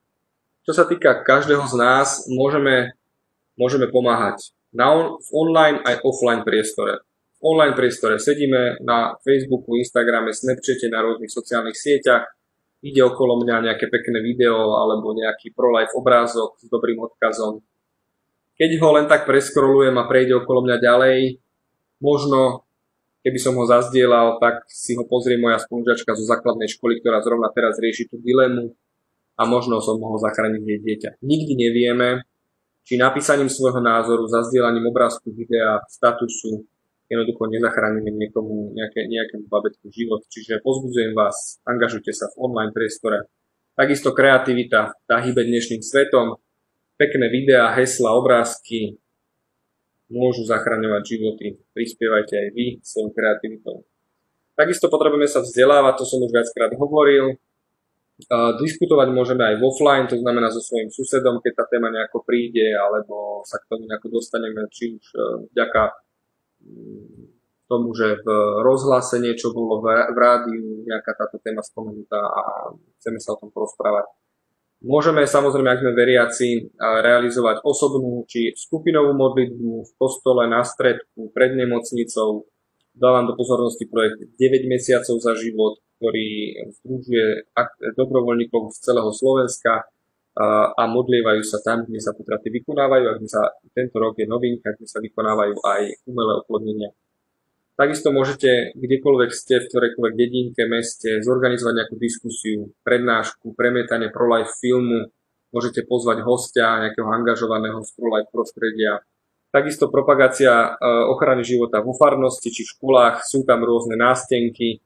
Speaker 1: Čo sa týka každého z nás, môžeme, môžeme pomáhať na on, v online aj offline priestore. V online priestore sedíme na Facebooku, Instagrame, Snapchate, na rôznych sociálnych sieťach. Ide okolo mňa nejaké pekné video alebo nejaký pro-life obrázok s dobrým odkazom. Keď ho len tak preskrolujem a prejde okolo mňa ďalej, možno, keby som ho zazdielal, tak si ho pozrie moja spolužiačka zo základnej školy, ktorá zrovna teraz rieši tú dilemu a možno som mohol zachrániť jej dieťa. Nikdy nevieme, či napísaním svojho názoru, zazdielaním obrázku, videa, statusu, jednoducho nezachránime niekomu, nejaké, nejakému babetku život. Čiže pozbudzujem vás, angažujte sa v online priestore. Takisto kreativita, tá hýbe dnešným svetom. Pekné videá, hesla, obrázky môžu zachraňovať životy. Prispievajte aj vy svojou kreativitou. Takisto potrebujeme sa vzdelávať, to som už viackrát hovoril. Uh, diskutovať môžeme aj offline, to znamená so svojím susedom, keď tá téma nejako príde, alebo sa k tomu nejako dostaneme, či už uh, vďaka um, tomu, že v rozhlase niečo bolo v, v rádiu, nejaká táto téma spomenutá a chceme sa o tom porozprávať. Môžeme samozrejme, ak sme veriaci, realizovať osobnú či skupinovú modlitbu v kostole, na stredku, pred nemocnicou. Dávam do pozornosti projekt deväť mesiacov za život, ktorý združuje dobrovoľníkov z celého Slovenska a modlievajú sa tam, kde sa potraty vykonávajú a kde sa tento rok je novinka, kde sa vykonávajú aj umelé oplodnenia. Takisto môžete, kdekoľvek ste, v ktorejkoľvek dedinke, meste, zorganizovať nejakú diskusiu, prednášku, premietanie pro-life filmu, môžete pozvať hostia, nejakého angažovaného z pro-life prostredia. Takisto propagácia ochrany života vo farnosti či v školách, sú tam rôzne nástenky,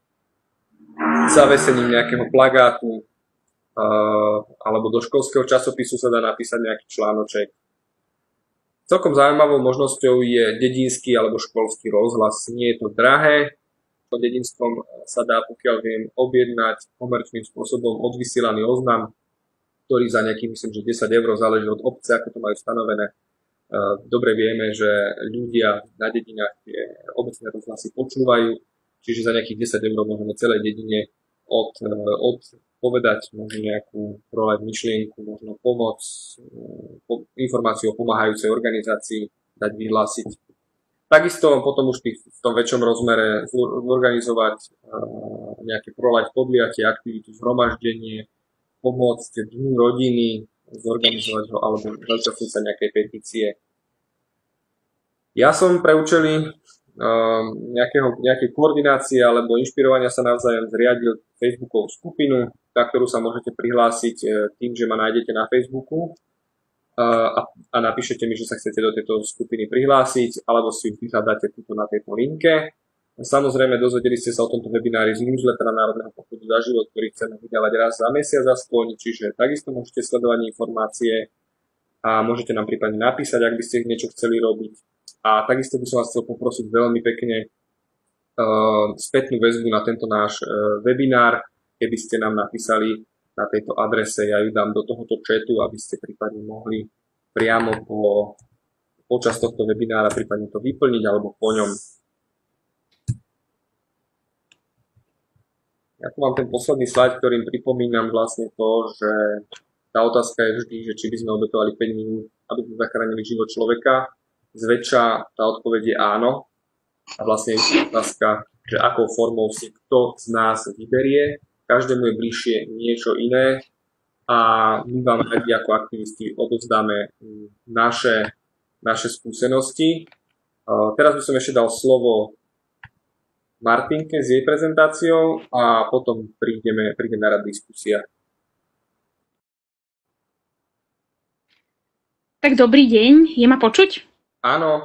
Speaker 1: zavesením nejakého plagátu, alebo do školského časopisu sa dá napísať nejaký článoček. Celkom zaujímavou možnosťou je dedinský alebo školský rozhlas. Nie je to drahé. Po dedinskom sa dá, pokiaľ viem, objednať komerčným spôsobom odvysielaný oznam, ktorý za nejaký, myslím, že desať eur, záleží od obce, ako to majú stanovené. Dobre vieme, že ľudia na dedinách tie obecné rozhlasy počúvajú, čiže za nejakých desať eur môžeme celej dedine od, od povedať možno nejakú proleť myšlienku, možno pomoc, po, informáciu o pomáhajúcej organizácii dať vyhlásiť. Takisto potom už v tom väčšom rozmere zorganizovať nejaké proleť podliatie, aktivitu, zhromaždenie, pomôcť dňu rodiny, zorganizovať ho alebo zúčastniť sa nejakej petície. Ja som pre účely nejakého, nejakej koordinácie alebo inšpirovania sa navzájom zriadil Facebookovú skupinu, na ktorú sa môžete prihlásiť tým, že ma nájdete na Facebooku a, a napíšete mi, že sa chcete do tejto skupiny prihlásiť, alebo si ju vyhľadáte tuto na tejto linke. Samozrejme, dozvedeli ste sa o tomto webinári z newslettera Národného pochodu za život, ktorý chceme vydávať raz za mesiac aspoň, čiže takisto môžete sledovať informácie a môžete nám prípadne napísať, ak by ste niečo chceli robiť. A takisto by som vás chcel poprosiť veľmi pekne uh, spätnú väzbu na tento náš uh, webinár, keby ste nám napísali na tejto adrese, ja ju dám do tohoto chatu, aby ste prípadne mohli priamo po, počas tohto webinára prípadne to vyplniť alebo po ňom. Ja tu mám ten posledný slajd, ktorým pripomínam vlastne to, že tá otázka je vždy, že či by sme obetovali päť minút, aby sme zachránili život človeka. Zväčša tá odpoveď je áno. A vlastne je otázka, že akou formou si kto z nás vyberie. Každému je bližšie niečo iné a my vám radi ako aktivisti odovzdáme naše, naše skúsenosti. Teraz by som ešte dal slovo Martinke s jej prezentáciou a potom prídeme, príde na rad diskusia.
Speaker 3: Tak dobrý deň, je ma počuť?
Speaker 1: Áno.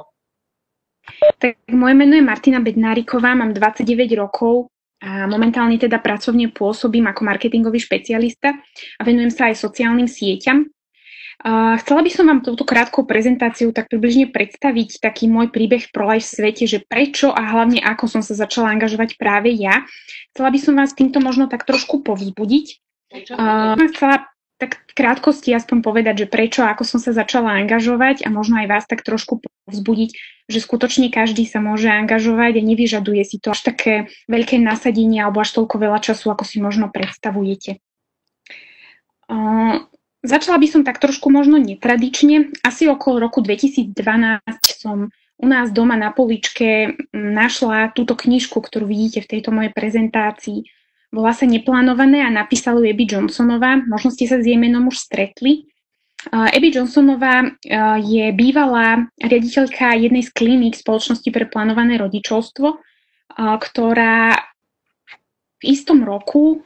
Speaker 3: Tak moje meno je Martina Bednáriková, mám dvadsaťdeväť rokov a momentálne teda pracovne pôsobím ako marketingový špecialista a venujem sa aj sociálnym sieťam. Uh, chcela by som vám touto krátkou prezentáciou tak približne predstaviť taký môj príbeh pro life v svete, že prečo a hlavne ako som sa začala angažovať práve ja. Chcela by som vás týmto možno tak trošku povzbudiť. Uh, chcela tak v krátkosti aspoň povedať, že prečo a ako som sa začala angažovať a možno aj vás tak trošku povzbudiť, že skutočne každý sa môže angažovať a nevyžaduje si to až také veľké nasadenie alebo až toľko veľa času, ako si možno predstavujete. Uh, Začala by som tak trošku možno netradične. Asi okolo roku dvetisícdvanásť som u nás doma na poličke našla túto knižku, ktorú vidíte v tejto mojej prezentácii. Volá sa Neplánované a napísala ju Abby Johnsonová. Možno ste sa s jej menom už stretli. Abby Johnsonová je bývalá riaditeľka jednej z kliník Spoločnosti pre plánované rodičovstvo, ktorá v istom roku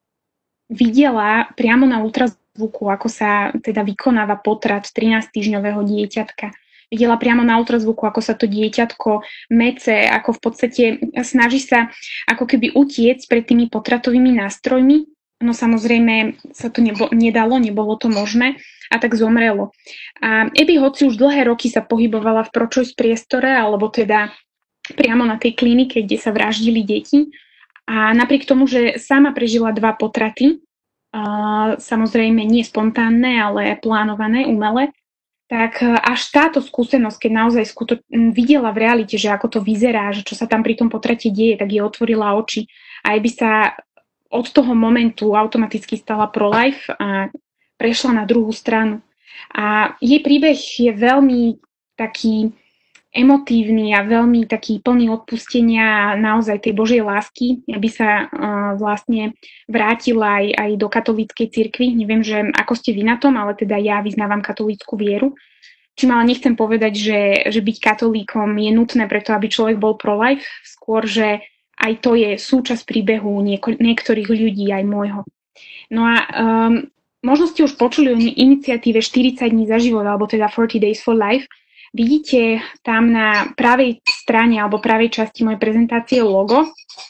Speaker 3: videla priamo na ultrazvuku, ako sa teda vykonáva potrat trinásťtýždňového dieťatka. Videla priamo na ultrazvuku, ako sa to dieťatko mece, ako v podstate snaží sa ako keby utiecť pred tými potratovými nástrojmi. No samozrejme sa to nebo, nedalo, nebolo to možné a tak zomrelo. A Abby, hoci už dlhé roky sa pohybovala v pro-choice priestore, alebo teda priamo na tej klinike, kde sa vraždili deti, a napriek tomu, že sama prežila dva potraty, uh, samozrejme nie spontánne, ale plánované, umelé, tak až táto skúsenosť, keď naozaj skuto- videla v realite, že ako to vyzerá, že čo sa tam pri tom potrate deje, tak jej otvorila oči. A aj by sa od toho momentu automaticky stala pro-life a prešla na druhú stranu. A jej príbeh je veľmi taký emotívny a veľmi taký plný odpustenia naozaj tej Božej lásky, aby sa uh, vlastne vrátila aj, aj do katolíckej cirkvi. Neviem, že ako ste vy na tom, ale teda ja vyznávam katolícku vieru. Čím ale nechcem povedať, že, že byť katolíkom je nutné preto, aby človek bol pro-life, skôr, že aj to je súčasť príbehu nieko- niektorých ľudí, aj môjho. No a um, možno ste už počuli o iniciatíve štyridsať dní za život, alebo teda forty days for life. Vidíte tam na pravej strane alebo pravej časti mojej prezentácie logo.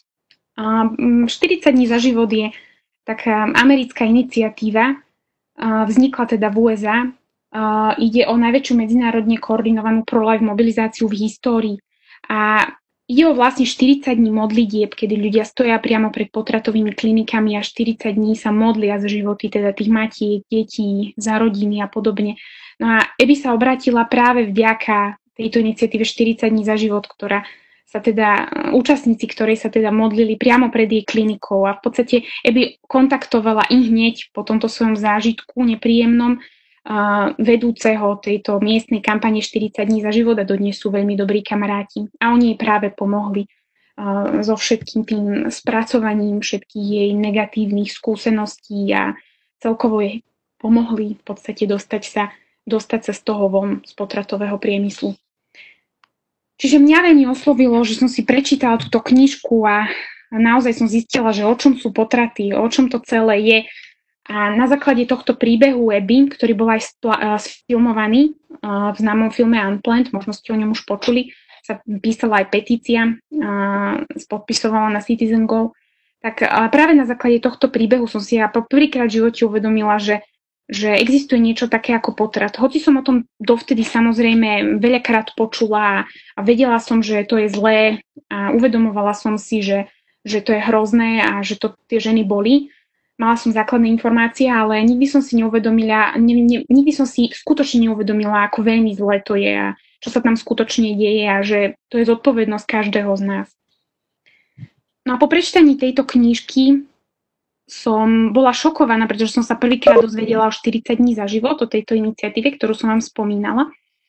Speaker 3: štyridsať dní za život je taká americká iniciatíva, vznikla teda v ú es á Uh, ide o najväčšiu medzinárodne koordinovanú pro-life mobilizáciu v histórii. A ide o vlastne štyridsať dní modlitieb, kedy ľudia stoja priamo pred potratovými klinikami a štyridsať dní sa modlia za životy, teda tých matiek, detí, za rodiny a podobne. No a Abby sa obrátila práve vďaka tejto iniciatíve štyridsať dní za život, ktorá sa teda, účastníci, ktorí sa teda modlili priamo pred jej klinikou, a v podstate Abby kontaktovala i hneď po tomto svojom zážitku nepríjemnom uh, vedúceho tejto miestnej kampane štyridsať dní za život a dodnes sú veľmi dobrí kamaráti. A oni jej práve pomohli uh, so všetkým tým spracovaním všetkých jej negatívnych skúseností a celkovo jej pomohli v podstate dostať sa, dostať sa z toho von, z potratového priemyslu. Čiže mňa veľmi oslovilo, že som si prečítala túto knižku a naozaj som zistila, že o čom sú potraty, o čom to celé je. A na základe tohto príbehu Abby, ktorý bol aj sfilmovaný v známom filme Unplanned, možno ste o ňom už počuli, sa písala aj petícia, podpisovala na Citizen Go, tak práve na základe tohto príbehu som si ja prvýkrát v živote uvedomila, že že existuje niečo také ako potrat. Hoci som o tom dovtedy samozrejme veľakrát počula a vedela som, že to je zlé a uvedomovala som si, že, že to je hrozné a že to tie ženy bolí. Mala som základné informácie, ale nikdy som si neuvedomila, ne, ne, nikdy som si skutočne neuvedomila, ako veľmi zlé to je a čo sa tam skutočne deje a že to je zodpovednosť každého z nás. No a po prečítaní tejto knižky som bola šokovaná, pretože som sa prvýkrát dozvedela o štyridsať dní za život, o tejto iniciatíve, ktorú som vám spomínala.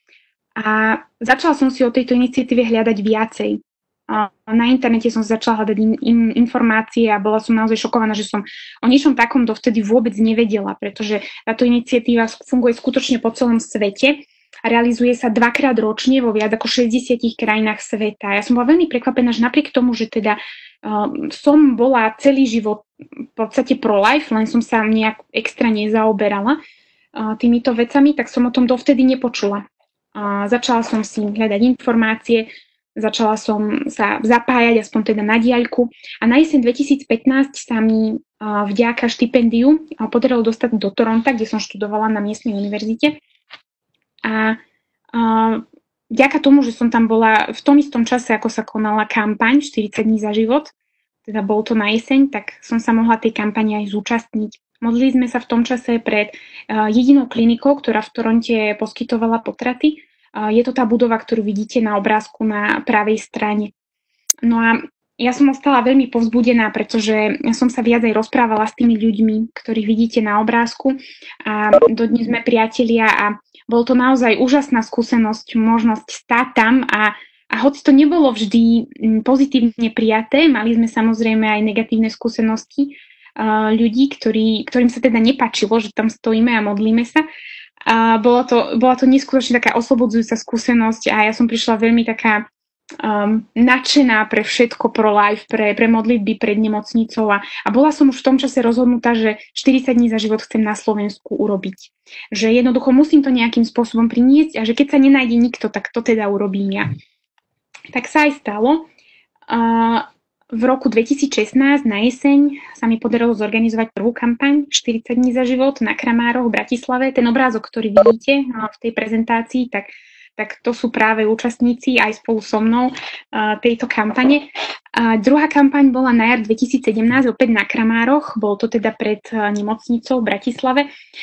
Speaker 3: A začala som si o tejto iniciatíve hľadať viacej. Na internete som začala hľadať in, in, informácie a bola som naozaj šokovaná, že som o ničom takom dovtedy vôbec nevedela, pretože táto iniciatíva funguje skutočne po celom svete a realizuje sa dvakrát ročne vo viac ako šesťdesiatich krajinách sveta. Ja som bola veľmi prekvapená, že napriek tomu, že teda Uh, som bola celý život v podstate pro-life, len som sa nejak extra nezaoberala uh, týmito vecami, tak som o tom dovtedy nepočula. Uh, začala som si hľadať informácie, začala som sa zapájať, aspoň teda na diaľku. A na jeseň dvetisícpätnásť sa mi uh, vďaka štipendiu uh, podarilo dostať do Toronta, kde som študovala na miestnej univerzite. A uh, vďaka tomu, že som tam bola v tom istom čase, ako sa konala kampaň štyridsať dní za život, teda bol to na jeseň, tak som sa mohla tej kampani aj zúčastniť. Modlili sme sa v tom čase pred uh, jedinou klinikou, ktorá v Toronte poskytovala potraty. Uh, je to tá budova, ktorú vidíte na obrázku na pravej strane. No a ja som ostala veľmi povzbudená, pretože som sa viac aj rozprávala s tými ľuďmi, ktorých vidíte na obrázku. A dodnes sme priatelia a bol to naozaj úžasná skúsenosť, možnosť stáť tam a, a hoci to nebolo vždy pozitívne prijaté, mali sme samozrejme aj negatívne skúsenosti uh, ľudí, ktorí, ktorým sa teda nepáčilo, že tam stojíme a modlíme sa. Uh, bola, to, bola to neskutočne taká oslobodzujúca skúsenosť a ja som prišla veľmi taká Um, nadšená pre všetko pro life, pre, pre modlitby pred nemocnicou a, a bola som už v tom čase rozhodnutá, že štyridsať dní za život chcem na Slovensku urobiť. Že jednoducho musím to nejakým spôsobom priniesť a že keď sa nenájde nikto, tak to teda urobím ja. Tak sa aj stalo. Uh, v roku dvetisícšestnásť na jeseň sa mi podarilo zorganizovať prvú kampaň štyridsať dní za život na Kramároch v Bratislave. Ten obrázok, ktorý vidíte uh, v tej prezentácii, tak tak to sú práve účastníci aj spolu so mnou uh, tejto kampane. Uh, druhá kampaň bola na jar dvetisícsedemnásť, opäť na Kramároch, bol to teda pred uh, nemocnicou v Bratislave.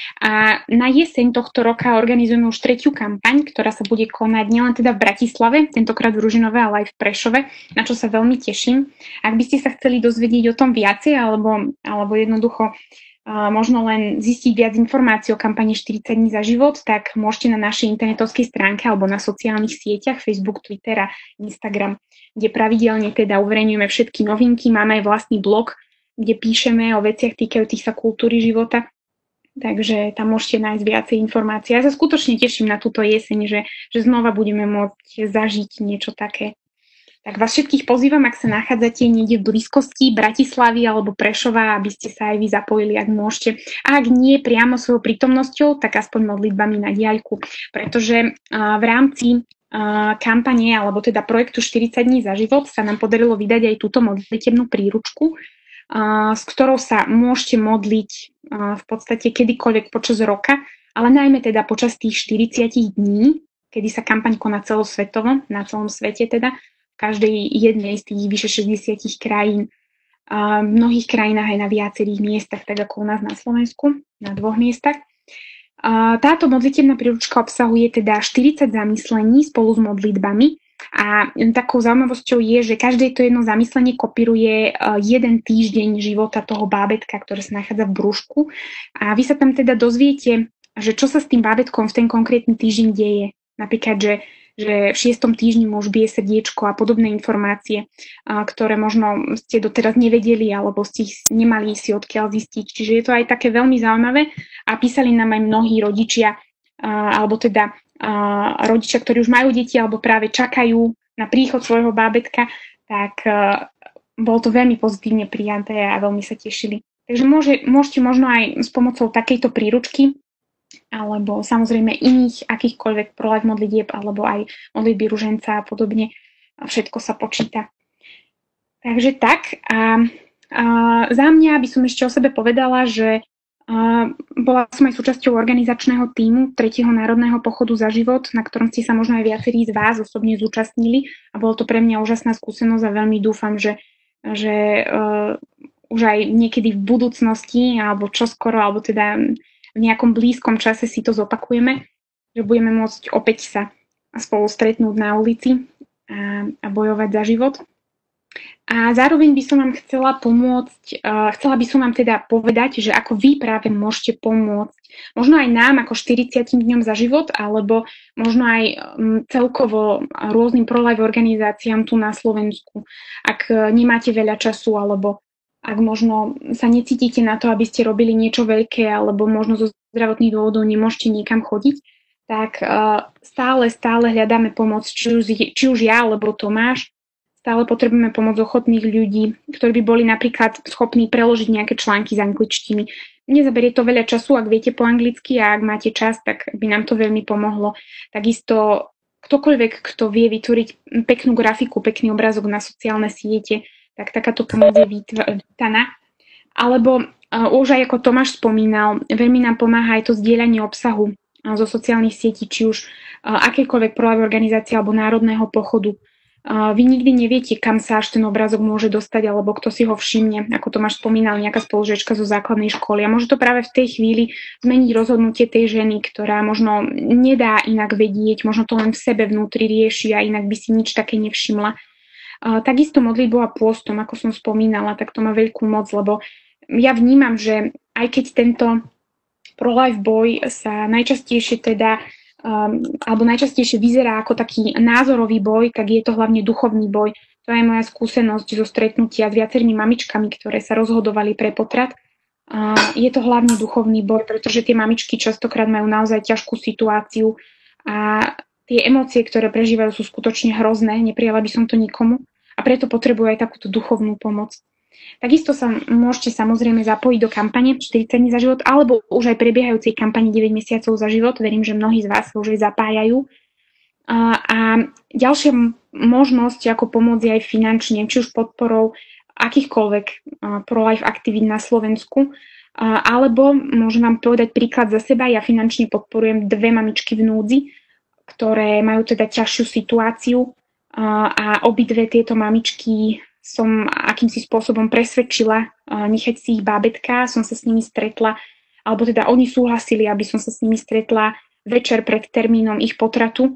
Speaker 3: A na jeseň tohto roka organizujeme už tretiu kampaň, ktorá sa bude konať nielen teda v Bratislave, tentokrát v Ružinove, ale aj v Prešove, na čo sa veľmi teším. Ak by ste sa chceli dozvedieť o tom viacej, alebo, alebo jednoducho Uh, možno len zistiť viac informácií o kampani štyridsať dní za život, tak môžete na našej internetovskej stránke alebo na sociálnych sieťach Facebook, Twitter a Instagram, kde pravidelne teda uverejňujeme všetky novinky. Máme aj vlastný blog, kde píšeme o veciach týkajúcich sa kultúry života. Takže tam môžete nájsť viacej informácií. Ja sa skutočne teším na túto jeseň, že, že znova budeme môcť zažiť niečo také. Tak vás všetkých pozývam, ak sa nachádzate niekde v blízkosti Bratislavy alebo Prešova, aby ste sa aj vy zapojili, ak môžete. A ak nie priamo svojou prítomnosťou, tak aspoň modlitbami na diaľku. Pretože uh, v rámci uh, kampane, alebo teda projektu štyridsať dní za život sa nám podarilo vydať aj túto modlitebnú príručku, uh, s ktorou sa môžete modliť uh, v podstate kedykoľvek počas roka. ale najmä teda počas tých štyridsať dní, kedy sa kampaň koná celosvetovo, na celom svete teda, v každej jednej z tých vyše šesťdesiat krajín, a v mnohých krajinách aj na viacerých miestach, tak ako u nás na Slovensku, na dvoch miestach. A táto modlitebná príručka obsahuje teda štyridsať zamyslení spolu s modlitbami a takou zaujímavosťou je, že každé to jedno zamyslenie kopíruje jeden týždeň života toho bábätka, ktoré sa nachádza v brúšku a vy sa tam teda dozviete, že čo sa s tým bábätkom v ten konkrétny týždeň deje. Napríklad, že že v šiestom týždni mu už bije srdiečko a podobné informácie, ktoré možno ste doteraz nevedeli alebo ste ich nemali si odkiaľ zistiť. Čiže je to aj také veľmi zaujímavé a písali nám aj mnohí rodičia, alebo teda rodičia, ktorí už majú deti alebo práve čakajú na príchod svojho bábätka, tak bolo to veľmi pozitívne prijaté a veľmi sa tešili. Takže môže, môžete možno aj s pomocou takejto príručky alebo samozrejme iných akýchkoľvek pro-life modlitieb, alebo aj modlitby ruženca a podobne. Všetko sa počíta. Takže tak. A, a za mňa by som ešte o sebe povedala, že a, bola som aj súčasťou organizačného tímu tretieho národného pochodu za život, na ktorom ste sa možno aj viacerí z vás osobne zúčastnili. A bolo to pre mňa úžasná skúsenosť a veľmi dúfam, že, že uh, už aj niekedy v budúcnosti, alebo čoskoro, alebo teda v nejakom blízkom čase si to zopakujeme, že budeme môcť opäť sa spolu stretnúť na ulici a, a bojovať za život. A zároveň by som vám chcela pomôcť, uh, chcela by som vám teda povedať, že ako vy práve môžete pomôcť. Možno aj nám ako štyridsiatim dňom za život, alebo možno aj um, celkovo rôznym pro-life organizáciám tu na Slovensku. Ak uh, nemáte veľa času, alebo ak možno sa necítite na to, aby ste robili niečo veľké, alebo možno zo zdravotných dôvodov nemôžete niekam chodiť, tak uh, stále, stále hľadáme pomoc, či už, či už ja, alebo Tomáš. Stále potrebujeme pomoc ochotných ľudí, ktorí by boli napríklad schopní preložiť nejaké články z angličtiny. Nezaberie to veľa času, ak viete po anglicky a ak máte čas, tak by nám to veľmi pomohlo. Takisto ktokoľvek, kto vie vytvoriť peknú grafiku, pekný obrázok na sociálne siete, tak takáto pomoc je vítaná. Alebo uh, už aj ako Tomáš spomínal, veľmi nám pomáha aj to zdieľanie obsahu uh, zo sociálnych sietí, či už uh, akékoľvek pro-life organizácie alebo národného pochodu. Uh, vy nikdy neviete, kam sa až ten obrázok môže dostať, alebo kto si ho všimne. Ako Tomáš spomínal, nejaká spolužiačka zo základnej školy. A môže to práve v tej chvíli zmeniť rozhodnutie tej ženy, ktorá možno nedá inak vedieť, možno to len v sebe vnútri rieši a inak by si nič také nevšimla. Uh, takisto modlitbou a pôstom, ako som spomínala, tak to má veľkú moc, lebo ja vnímam, že aj keď tento pro-life boj sa najčastejšie teda, um, alebo najčastejšie vyzerá ako taký názorový boj, tak je to hlavne duchovný boj. To je moja skúsenosť zo stretnutia s viacerými mamičkami, ktoré sa rozhodovali pre potrat. Uh, je to hlavne duchovný boj, pretože tie mamičky častokrát majú naozaj ťažkú situáciu a tie emócie, ktoré prežívajú, sú skutočne hrozné, neprijala by som to nikomu a preto potrebujú aj takúto duchovnú pomoc. Takisto sa môžete samozrejme zapojiť do kampane štyridsať dní za život alebo už aj prebiehajúcej kampane deväť mesiacov za život. Verím, že mnohí z vás sa už aj zapájajú. A, a ďalšia možnosť, ako pomôcť je aj finančne, či už podporou akýchkoľvek pro-life aktivít na Slovensku, a, alebo môžem vám povedať príklad za seba, ja finančne podporujem dve mamičky v núdzi, ktoré majú teda ťažšiu situáciu a, a obidve tieto mamičky som akýmsi spôsobom presvedčila nechať si ich bábätká, som sa s nimi stretla, alebo teda oni súhlasili, aby som sa s nimi stretla večer pred termínom ich potratu.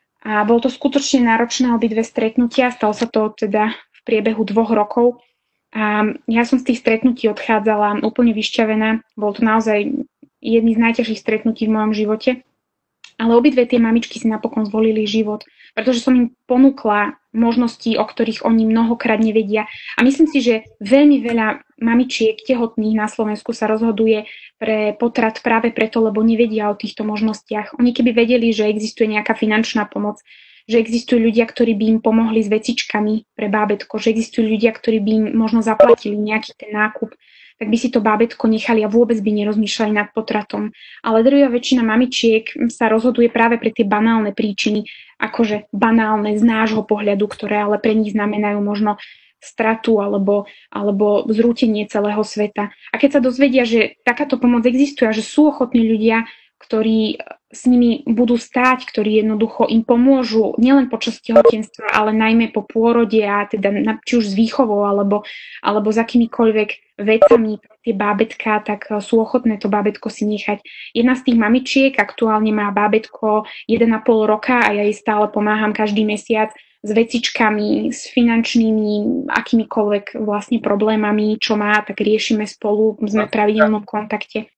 Speaker 3: A bolo to skutočne náročné obidve stretnutia, stalo sa to teda v priebehu dvoch rokov. A ja som z tých stretnutí odchádzala úplne vyšťavená, bolo to naozaj jedný z najťažších stretnutí v mojom živote. Ale obidve tie mamičky si napokon zvolili život, pretože som im ponúkla možnosti, o ktorých oni mnohokrát nevedia. A myslím si, že veľmi veľa mamičiek tehotných na Slovensku sa rozhoduje pre potrat práve preto, lebo nevedia o týchto možnostiach. Oni keby vedeli, že existuje nejaká finančná pomoc, že existujú ľudia, ktorí by im pomohli s vecičkami pre bábätko, že existujú ľudia, ktorí by im možno zaplatili nejaký ten nákup, tak by si to bábätko nechali a vôbec by nerozmýšľali nad potratom. Ale drvivá väčšina mamičiek sa rozhoduje práve pre tie banálne príčiny, akože banálne z nášho pohľadu, ktoré ale pre nich znamenajú možno stratu alebo, alebo zrútenie celého sveta. A keď sa dozvedia, že takáto pomoc existuje a že sú ochotní ľudia ktorí s nimi budú stáť, ktorí jednoducho im pomôžu nielen počas tehotenstva, ale najmä po pôrode a teda či už s výchovou alebo, alebo s akýmikoľvek vecami tie bábätká, tak sú ochotné to bábätko si nechať. Jedna z tých mamičiek aktuálne má bábätko jeden a pol roka a ja jej stále pomáham každý mesiac s vecičkami, s finančnými, akýmikoľvek vlastne problémami, čo má, tak riešime spolu, sme v pravidelnom kontakte.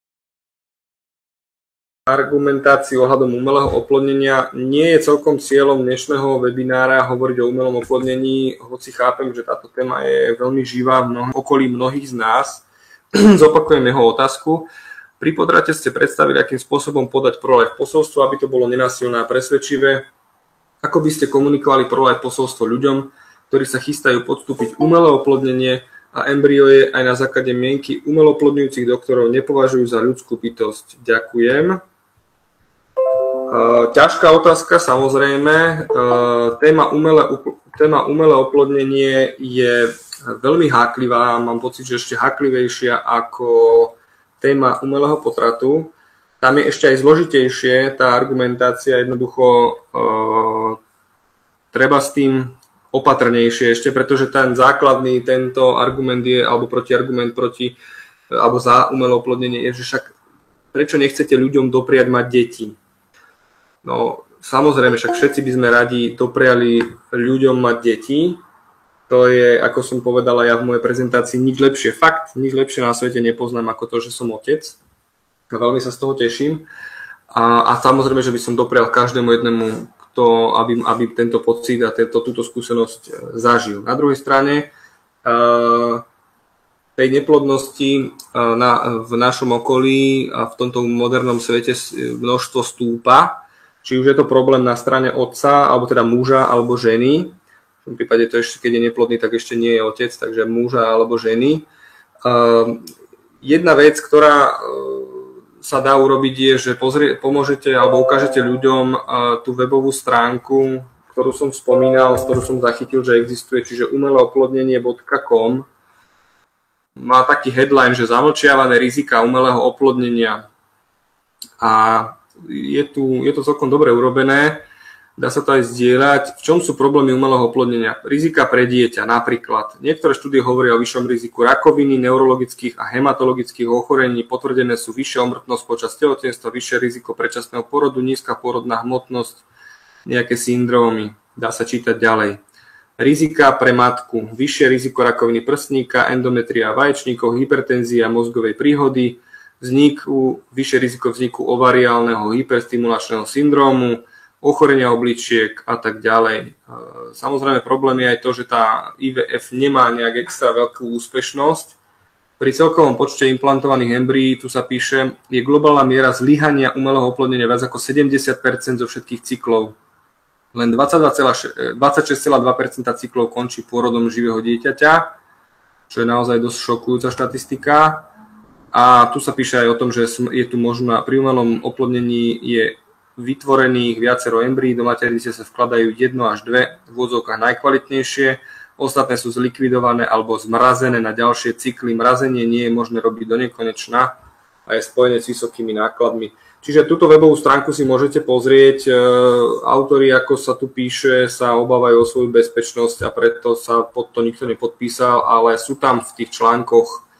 Speaker 1: Argumentáciu ohľadom umelého oplodnenia nie je celkom cieľom dnešného webinára hovoriť o umelom oplodnení, hoci chápem, že táto téma je veľmi živá v mnoho, okolí mnohých z nás. Zopakujem jeho otázku. Pri podrate ste predstavili, akým spôsobom podať pro-life posolstvo, aby to bolo nenásilné a presvedčivé. Ako by ste komunikovali pro-life posolstvo ľuďom, ktorí sa chystajú podstúpiť umelé oplodnenie a embryoje aj na základe mienky umelo oplodňujúcich doktorov nepovažujú za ľudskú bytosť? Ďakujem. Uh, ťažká otázka, samozrejme. Uh, téma, umelé, téma umelé oplodnenie je veľmi háklivá, mám pocit, že ešte háklivejšia ako téma umelého potratu. Tam je ešte aj zložitejšie, tá argumentácia jednoducho uh, treba s tým opatrnejšie ešte, pretože ten základný tento argument je, alebo protiargument proti, alebo za umelé oplodnenie je, že však prečo nechcete ľuďom dopriať mať deti? No, samozrejme, však všetci by sme radi dopriali ľuďom mať deti. To je, ako som povedala ja v mojej prezentácii, nič lepšie. Fakt, nič lepšie na svete nepoznám ako to, že som otec. Veľmi sa z toho teším. A, a samozrejme, že by som doprial každému jednému, kto, aby, aby tento pocit a tento, túto skúsenosť zažil. Na druhej strane, uh, tej neplodnosti uh, na, v našom okolí a v tomto modernom svete množstvo stúpa. Či už je to problém na strane otca, alebo teda muža, alebo ženy. V tom prípade to ešte, keď je neplodný, tak ešte nie je otec, takže muža alebo ženy. Uh, jedna vec, ktorá uh, sa dá urobiť, je, že pozrie, pomôžete alebo ukážete ľuďom uh, tú webovú stránku, ktorú som spomínal, z ktorú som zachytil, že existuje, čiže umelé oplodnenie bodka com. Má taký headline, že zamlčiavané rizika umelého oplodnenia. A je, tu, je to celkom dobre urobené, dá sa to aj zdieľať. V čom sú problémy umelého oplodnenia? Rizika pre dieťa napríklad. Niektoré štúdie hovoria o vyššom riziku rakoviny, neurologických a hematologických ochorení, potvrdené sú vyššia úmrtnosť počas tehotenstva, vyššie riziko predčasného porodu, nízka porodná hmotnosť, nejaké syndrómy. Dá sa čítať ďalej. Rizika pre matku, vyššie riziko rakoviny prsníka, endometria vaječníkov, hypertenzia, mozgovej príhody, vzniku, vyššie riziko vzniku ovariálneho hyperstimulačného syndrómu, ochorenia obličiek a tak ďalej. Samozrejme problém je aj to, že tá í vé ef nemá nejak extra veľkú úspešnosť. Pri celkovom počte implantovaných embryí, tu sa píše, je globálna miera zlyhania umelého oplodnenia viac ako sedemdesiat percent zo všetkých cyklov. Len dvadsaťšesť celá dva percenta cyklov končí pôrodom živého dieťaťa, čo je naozaj dosť šokujúca štatistika. A tu sa píše aj o tom, že je tu možná, pri umelom oplodnení je vytvorených viacero embryí, do maternice sa vkladajú jedno až dve v úvodzovkách najkvalitnejšie, ostatné sú zlikvidované alebo zmrazené na ďalšie cykly. Mrazenie nie je možné robiť do nekonečna a je spojené s vysokými nákladmi. Čiže túto webovú stránku si môžete pozrieť. Autori, ako sa tu píše, sa obávajú o svoju bezpečnosť a preto sa pod to nikto nepodpísal, ale sú tam v tých článkoch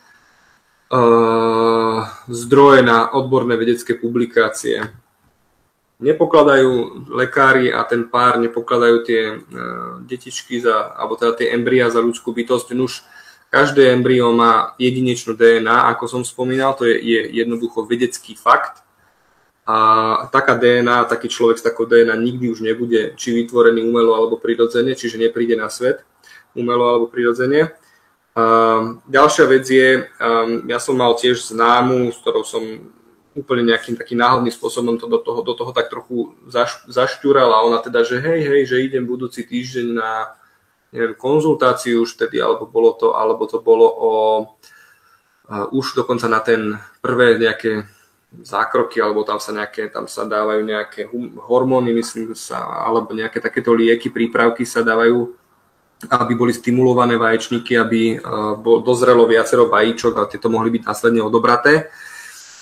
Speaker 1: Uh, zdroje na odborné vedecké publikácie. Nepokladajú lekári a ten pár nepokladajú tie uh, detičky za, alebo teda tie embryá za ľudskú bytosť. Už každé embryo má jedinečnú dé en á, ako som spomínal, to je, je jednoducho vedecký fakt. A taká dé en á, taký človek s takou dé en á nikdy už nebude či vytvorený umelo alebo prirodzene, čiže nepríde na svet umelo alebo prirodzene. Uh, ďalšia vec je, um, ja som mal tiež známu, s ktorou som úplne nejakým takým náhodným spôsobom to do toho, do toho tak trochu zaš, zašťural a ona teda, že hej, hej, že idem budúci týždeň na neviem, konzultáciu už tedy, alebo bolo to, alebo to bolo o uh, už dokonca na ten prvé nejaké zákroky, alebo tam sa nejaké, tam sa dávajú nejaké hormóny, myslím sa, alebo nejaké takéto lieky, prípravky sa dávajú, aby boli stimulované vaječníky, aby dozrelo viacero vajíčok a tieto mohli byť následne odobraté.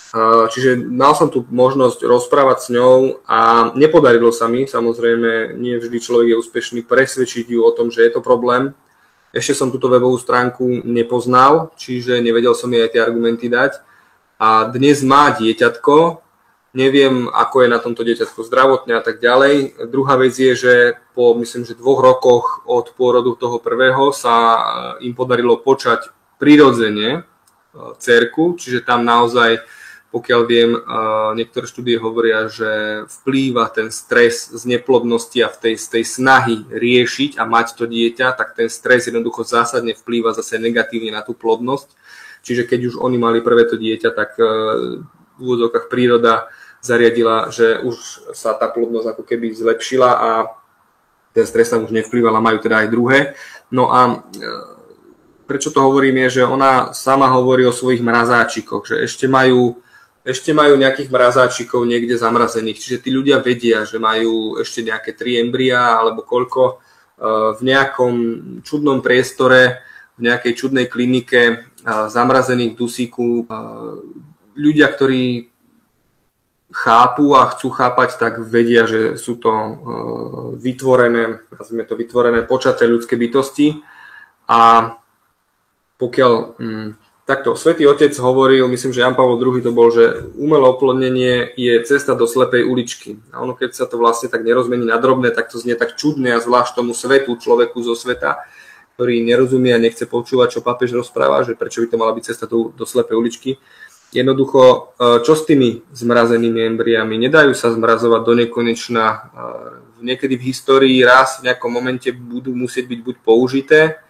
Speaker 1: Čiže mal som tu možnosť rozprávať s ňou a nepodarilo sa mi, samozrejme, nie vždy človek je úspešný, presvedčiť ju o tom, že je to problém. Ešte som túto webovú stránku nepoznal, čiže nevedel som jej aj tie argumenty dať. A dnes má dieťatko, neviem, ako je na tomto dieťatko zdravotne a tak ďalej. Druhá vec je, že po, myslím, že dvoch rokoch od pôrodu toho prvého sa im podarilo počať prirodzene dcérku, čiže tam naozaj, pokiaľ viem, niektoré štúdie hovoria, že vplýva ten stres z neplodnosti a v tej, z tej snahy riešiť a mať to dieťa, tak ten stres jednoducho zásadne vplýva zase negatívne na tú plodnosť. Čiže keď už oni mali prvé to dieťa, tak v úvodzovkách príroda zariadila, že už sa tá plodnosť ako keby zlepšila a ten stres tam už nevplýval a majú teda aj druhé. No a prečo to hovorím je, že ona sama hovorí o svojich mrazáčikoch, že ešte majú ešte majú nejakých mrazáčikov niekde zamrazených. Čiže tí ľudia vedia, že majú ešte nejaké tri embryá alebo koľko v nejakom čudnom priestore, v nejakej čudnej klinike zamrazených v dusíku. Ľudia, ktorí chápu a chcú chápať, tak vedia, že sú to vytvorené, nazvime to vytvorené počaté ľudské bytosti. A pokiaľ... Takto, Svätý Otec hovoril, myslím, že Jan Pavol druhý to bol, že umelé oplodnenie je cesta do slepej uličky. A ono, keď sa to vlastne tak nerozmení na drobné, tak to znie tak čudne a zvlášť tomu svetu, človeku zo sveta, ktorý nerozumie a nechce počúvať, čo pápež rozpráva, že prečo by to mala byť cesta do, do slepej uličky. Jednoducho, čo s tými zmrazenými embriami? Nedajú sa zmrazovať do nekonečna. Niekedy v histórii raz v nejakom momente budú musieť byť buď použité,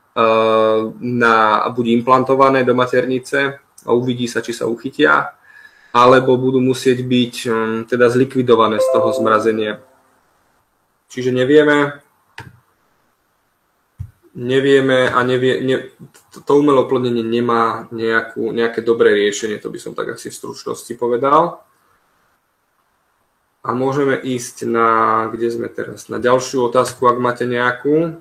Speaker 1: na, buď implantované do maternice a uvidí sa, či sa uchytia, alebo budú musieť byť teda zlikvidované z toho zmrazenia. Čiže nevieme, nevieme a nevie, ne, to umelé oplodnenie nemá nejakú, nejaké dobré riešenie, to by som tak asi v stručnosti povedal. A môžeme ísť na, kde sme teraz, na ďalšiu otázku, ak máte nejakú.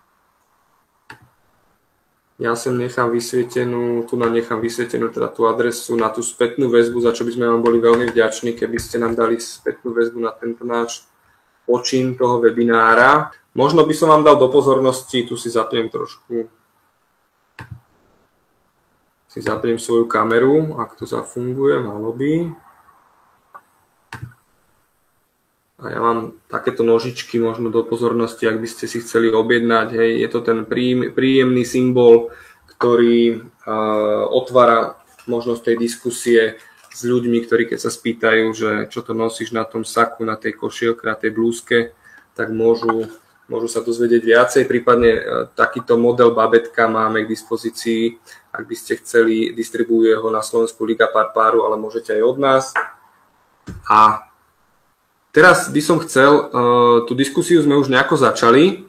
Speaker 1: Ja sem nechám vysvietenú, tu nám nechám vysvietenú teda tú adresu na tú spätnú väzbu, za čo by sme vám boli veľmi vďační, keby ste nám dali spätnú väzbu na tento náš počin toho webinára. Možno by som vám dal do pozornosti, tu si zapnem trošku, si zapnem svoju kameru, ak to zafunguje, malo by. A ja mám takéto nožičky možno do pozornosti, ak by ste si chceli objednať. Hej, je to ten príjemný symbol, ktorý uh, otvára možnosť tej diskusie s ľuďmi, ktorí keď sa spýtajú, že čo to nosíš na tom saku, na tej košielke, na tej blúzke, tak môžu, môžu sa dozvedieť viacej. Prípadne uh, takýto model babetka máme k dispozícii, ak by ste chceli, distribuuje ho na Slovensku Liga Pár Páru, ale môžete aj od nás. A teraz by som chcel, uh, tú diskusiu sme už nejako začali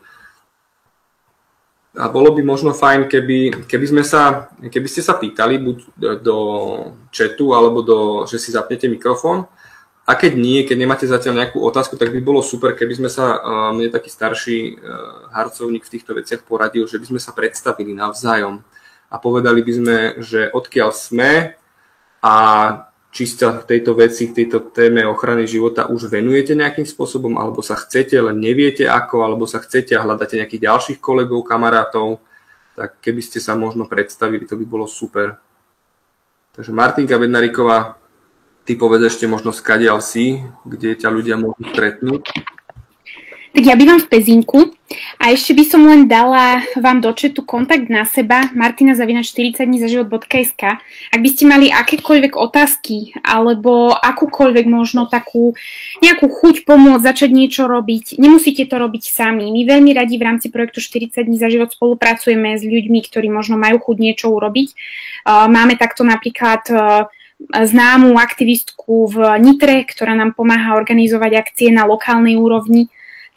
Speaker 1: a bolo by možno fajn, keby, keby, sme sa, keby ste sa pýtali buď do chatu alebo do, že si zapnete mikrofón a keď nie, keď nemáte zatiaľ nejakú otázku, tak by bolo super, keby sme sa, uh, mne taký starší uh, harcovník v týchto veciach poradil, že by sme sa predstavili navzájom a povedali by sme, že odkiaľ sme a či sa v tejto veci, v tejto téme ochrany života už venujete nejakým spôsobom, alebo sa chcete, len neviete ako, alebo sa chcete a hľadáte nejakých ďalších kolegov, kamarátov, tak keby ste sa možno predstavili, to by bolo super. Takže Martinka Bednáriková, ty povedz ešte možno skadiaľ si, kde ťa ľudia môžu stretnúť.
Speaker 3: Tak ja bývam v Pezinku a ešte by som len dala vám do chatu kontakt na seba martina zavináč štyridsať dní za život bodka es ká. Ak by ste mali akékoľvek otázky alebo akúkoľvek možno takú nejakú chuť pomôcť, začať niečo robiť, nemusíte to robiť sami. My veľmi radi v rámci projektu štyridsať dní za život spolupracujeme s ľuďmi, ktorí možno majú chuť niečo urobiť. Máme takto napríklad známú aktivistku v Nitre, ktorá nám pomáha organizovať akcie na lokálnej úrovni.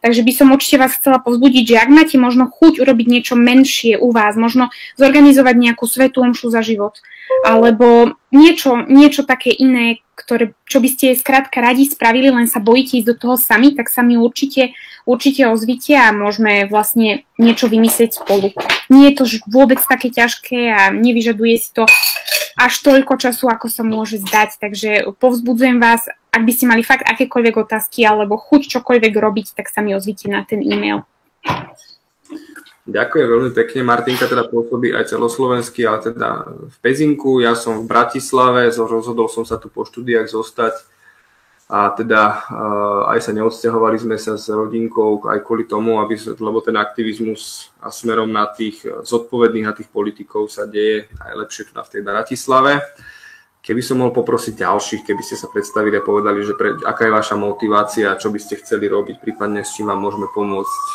Speaker 3: Takže by som určite vás chcela povzbudiť, že ak máte možno chuť urobiť niečo menšie u vás, možno zorganizovať nejakú svätú omšu za život, alebo niečo, niečo také iné, ktoré, čo by ste skrátka radi spravili, len sa bojíte ísť do toho sami, tak sa mi určite, určite ozvite a môžeme vlastne niečo vymyslieť spolu. Nie je to vôbec také ťažké a nevyžaduje si to až toľko času, ako sa môže zdať. Takže povzbudzujem vás, ak by ste mali fakt akékoľvek otázky alebo chuť čokoľvek robiť, tak sa mi ozvite na ten e-mail.
Speaker 1: Ďakujem veľmi pekne. Martinka teda pôsobí aj celoslovensky, ale teda v Pezinku. Ja som v Bratislave, rozhodol som sa tu po štúdiách zostať a teda uh, aj sa neodsťahovali sme sa s rodinkou aj kvôli tomu, aby, lebo ten aktivizmus a smerom na tých zodpovedných a tých politikov sa deje najlepšie tu na v tej Bratislave. Keby som mohol poprosiť ďalších, keby ste sa predstavili a povedali, že pre, aká je vaša motivácia, čo by ste chceli robiť, prípadne s čím vám môžeme pomôcť.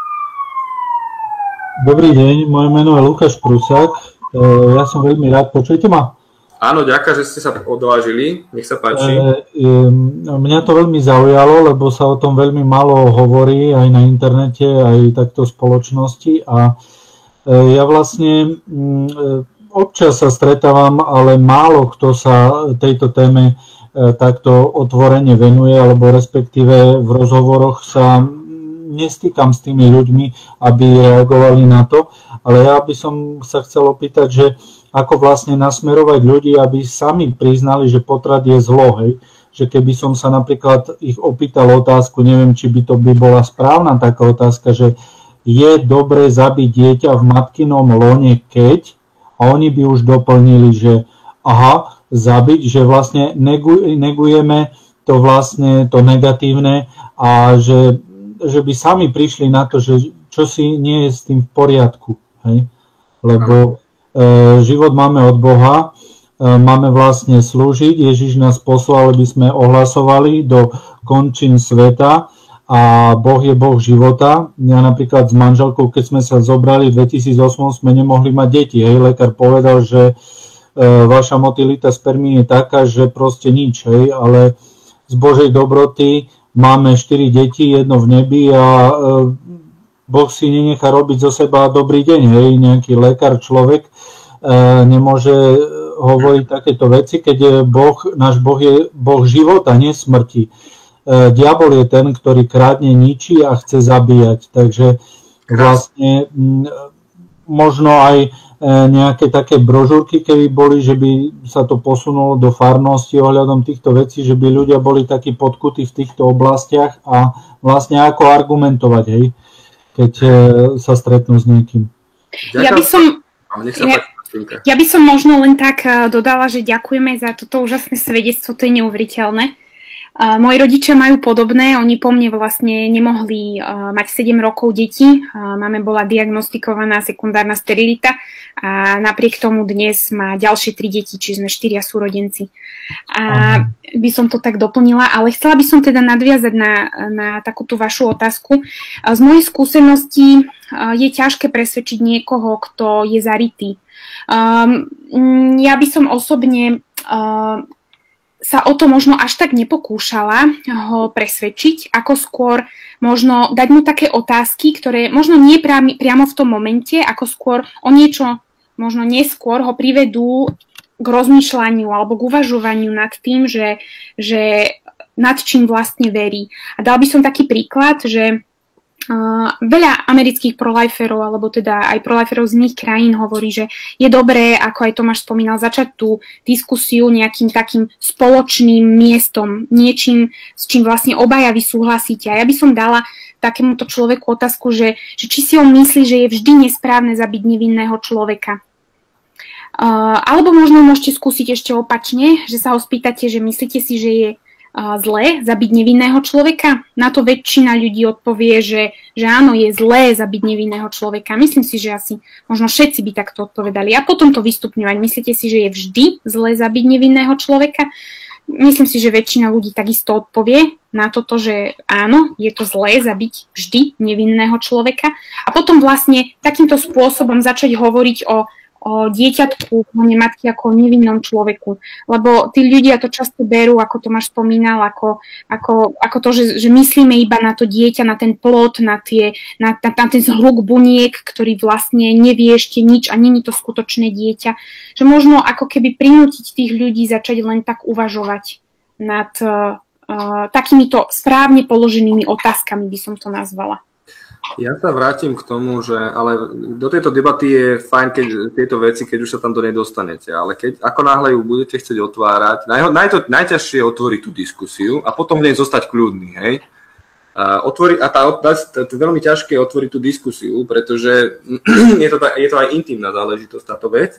Speaker 4: Dobrý deň, moje meno je Lukáš Prusák. Ja som veľmi rád, počujete ma?
Speaker 1: Áno, ďakujem, že ste sa odvážili, nech sa páči.
Speaker 4: Mňa to veľmi zaujalo, lebo sa o tom veľmi málo hovorí aj na internete, aj takto v spoločnosti a ja vlastne občas sa stretávam, ale málo kto sa tejto téme takto otvorene venuje, alebo respektíve v rozhovoroch sa nestýkam s tými ľuďmi, aby reagovali na to, ale ja by som sa chcel opýtať, že ako vlastne nasmerovať ľudí, aby sami priznali, že potrat je zlo, hej? Že keby som sa napríklad ich opýtal otázku, neviem, či by to by bola správna taká otázka, že je dobre zabiť dieťa v matkinom lone, keď, a oni by už doplnili, že aha, zabiť, že vlastne negujeme to vlastne, to negatívne a že že by sami prišli na to, že čo si nie je s tým v poriadku. Hej? Lebo e, život máme od Boha, e, máme vlastne slúžiť, Ježiš nás poslal, aby sme ohlasovali do končín sveta a Boh je Boh života. Ja napríklad s manželkou, keď sme sa zobrali v dvetisícosem, sme nemohli mať deti. Hej? Lekár povedal, že e, vaša motilita spermí je taká, že proste nič, hej? Ale z Božej dobroty máme štyri deti, jedno v nebi a e, Boh si nenechá robiť zo seba dobrý deň. Hej. Nejaký lekár, človek e, nemôže hovoriť takéto veci, keď je Boh, náš Boh je Boh života, nie smrti. E, diabol je ten, ktorý krádne, ničí a chce zabíjať. Takže vlastne m, možno aj nejaké také brožúrky, keby boli, že by sa to posunulo do farnosti ohľadom týchto vecí, že by ľudia boli takí podkutí v týchto oblastiach a vlastne ako argumentovať, hej, keď sa stretnú s niekým.
Speaker 3: Ja by som, ja, ja by som možno len tak dodala, že ďakujeme za toto úžasné svedectvo, to je neuveriteľné. Uh, moji rodičia majú podobné, oni po mne vlastne nemohli uh, mať sedem rokov detí, uh, máme bola diagnostikovaná sekundárna sterilita a napriek tomu dnes má ďalšie tri deti, čiže sme štyria súrodenci. A uh-huh. by som to tak doplnila, ale chcela by som teda nadviazať na, na takúto vašu otázku. Uh, z mojej skúsenosti uh, je ťažké presvedčiť niekoho, kto je zarytý. Um, ja by som osobne uh, sa o to možno až tak nepokúšala ho presvedčiť, ako skôr možno dať mu také otázky, ktoré možno nie priamo, priamo v tom momente, ako skôr o niečo možno neskôr ho privedú k rozmýšľaniu alebo k uvažovaniu nad tým, že, že nad čím vlastne verí. A dal by som taký príklad, že Uh, veľa amerických proliferov, alebo teda aj proliferov z iných krajín hovorí, že je dobré, ako aj Tomáš spomínal, začať tú diskusiu nejakým takým spoločným miestom, niečím, s čím vlastne obaja vy súhlasíte. A ja by som dala takémuto človeku otázku, že, že či si on myslí, že je vždy nesprávne zabiť nevinného človeka. Uh, alebo možno môžete skúsiť ešte opačne, že sa ho spýtate, že myslíte si, že je zlé zabiť nevinného človeka? Na to väčšina ľudí odpovie, že, že áno, je zlé zabiť nevinného človeka. Myslím si, že asi možno všetci by takto odpovedali. A potom to vystupňovať. Myslíte si, že je vždy zlé zabiť nevinného človeka? Myslím si, že väčšina ľudí takisto odpovie na toto, že áno, je to zlé zabiť vždy nevinného človeka. A potom vlastne takýmto spôsobom začať hovoriť o, o dieťatku, o nematky ako o nevinnom človeku. Lebo tí ľudia to často berú, ako Tomáš spomínal, ako, ako, ako to, že, že myslíme iba na to dieťa, na ten plod, na, tie, na, na, na ten zhluk buniek, ktorý vlastne nevie ešte nič a není to skutočné dieťa. Že možno ako keby prinútiť tých ľudí začať len tak uvažovať nad uh, uh, takýmito správne položenými otázkami, by som to nazvala.
Speaker 1: Ja sa vrátim k tomu, že ale do tejto debaty je fajn, keď tieto veci, keď už sa tam do nej dostanete, ale keď ako náhle ju budete chcieť otvárať, naj, naj, najťažšie je otvoriť tú diskusiu a potom v nej zostať kľudný, hej. A, otvori, a tá, tá, tá, tá veľmi ťažké je otvoriť tú diskusiu, pretože je to, je to aj intimná záležitosť táto vec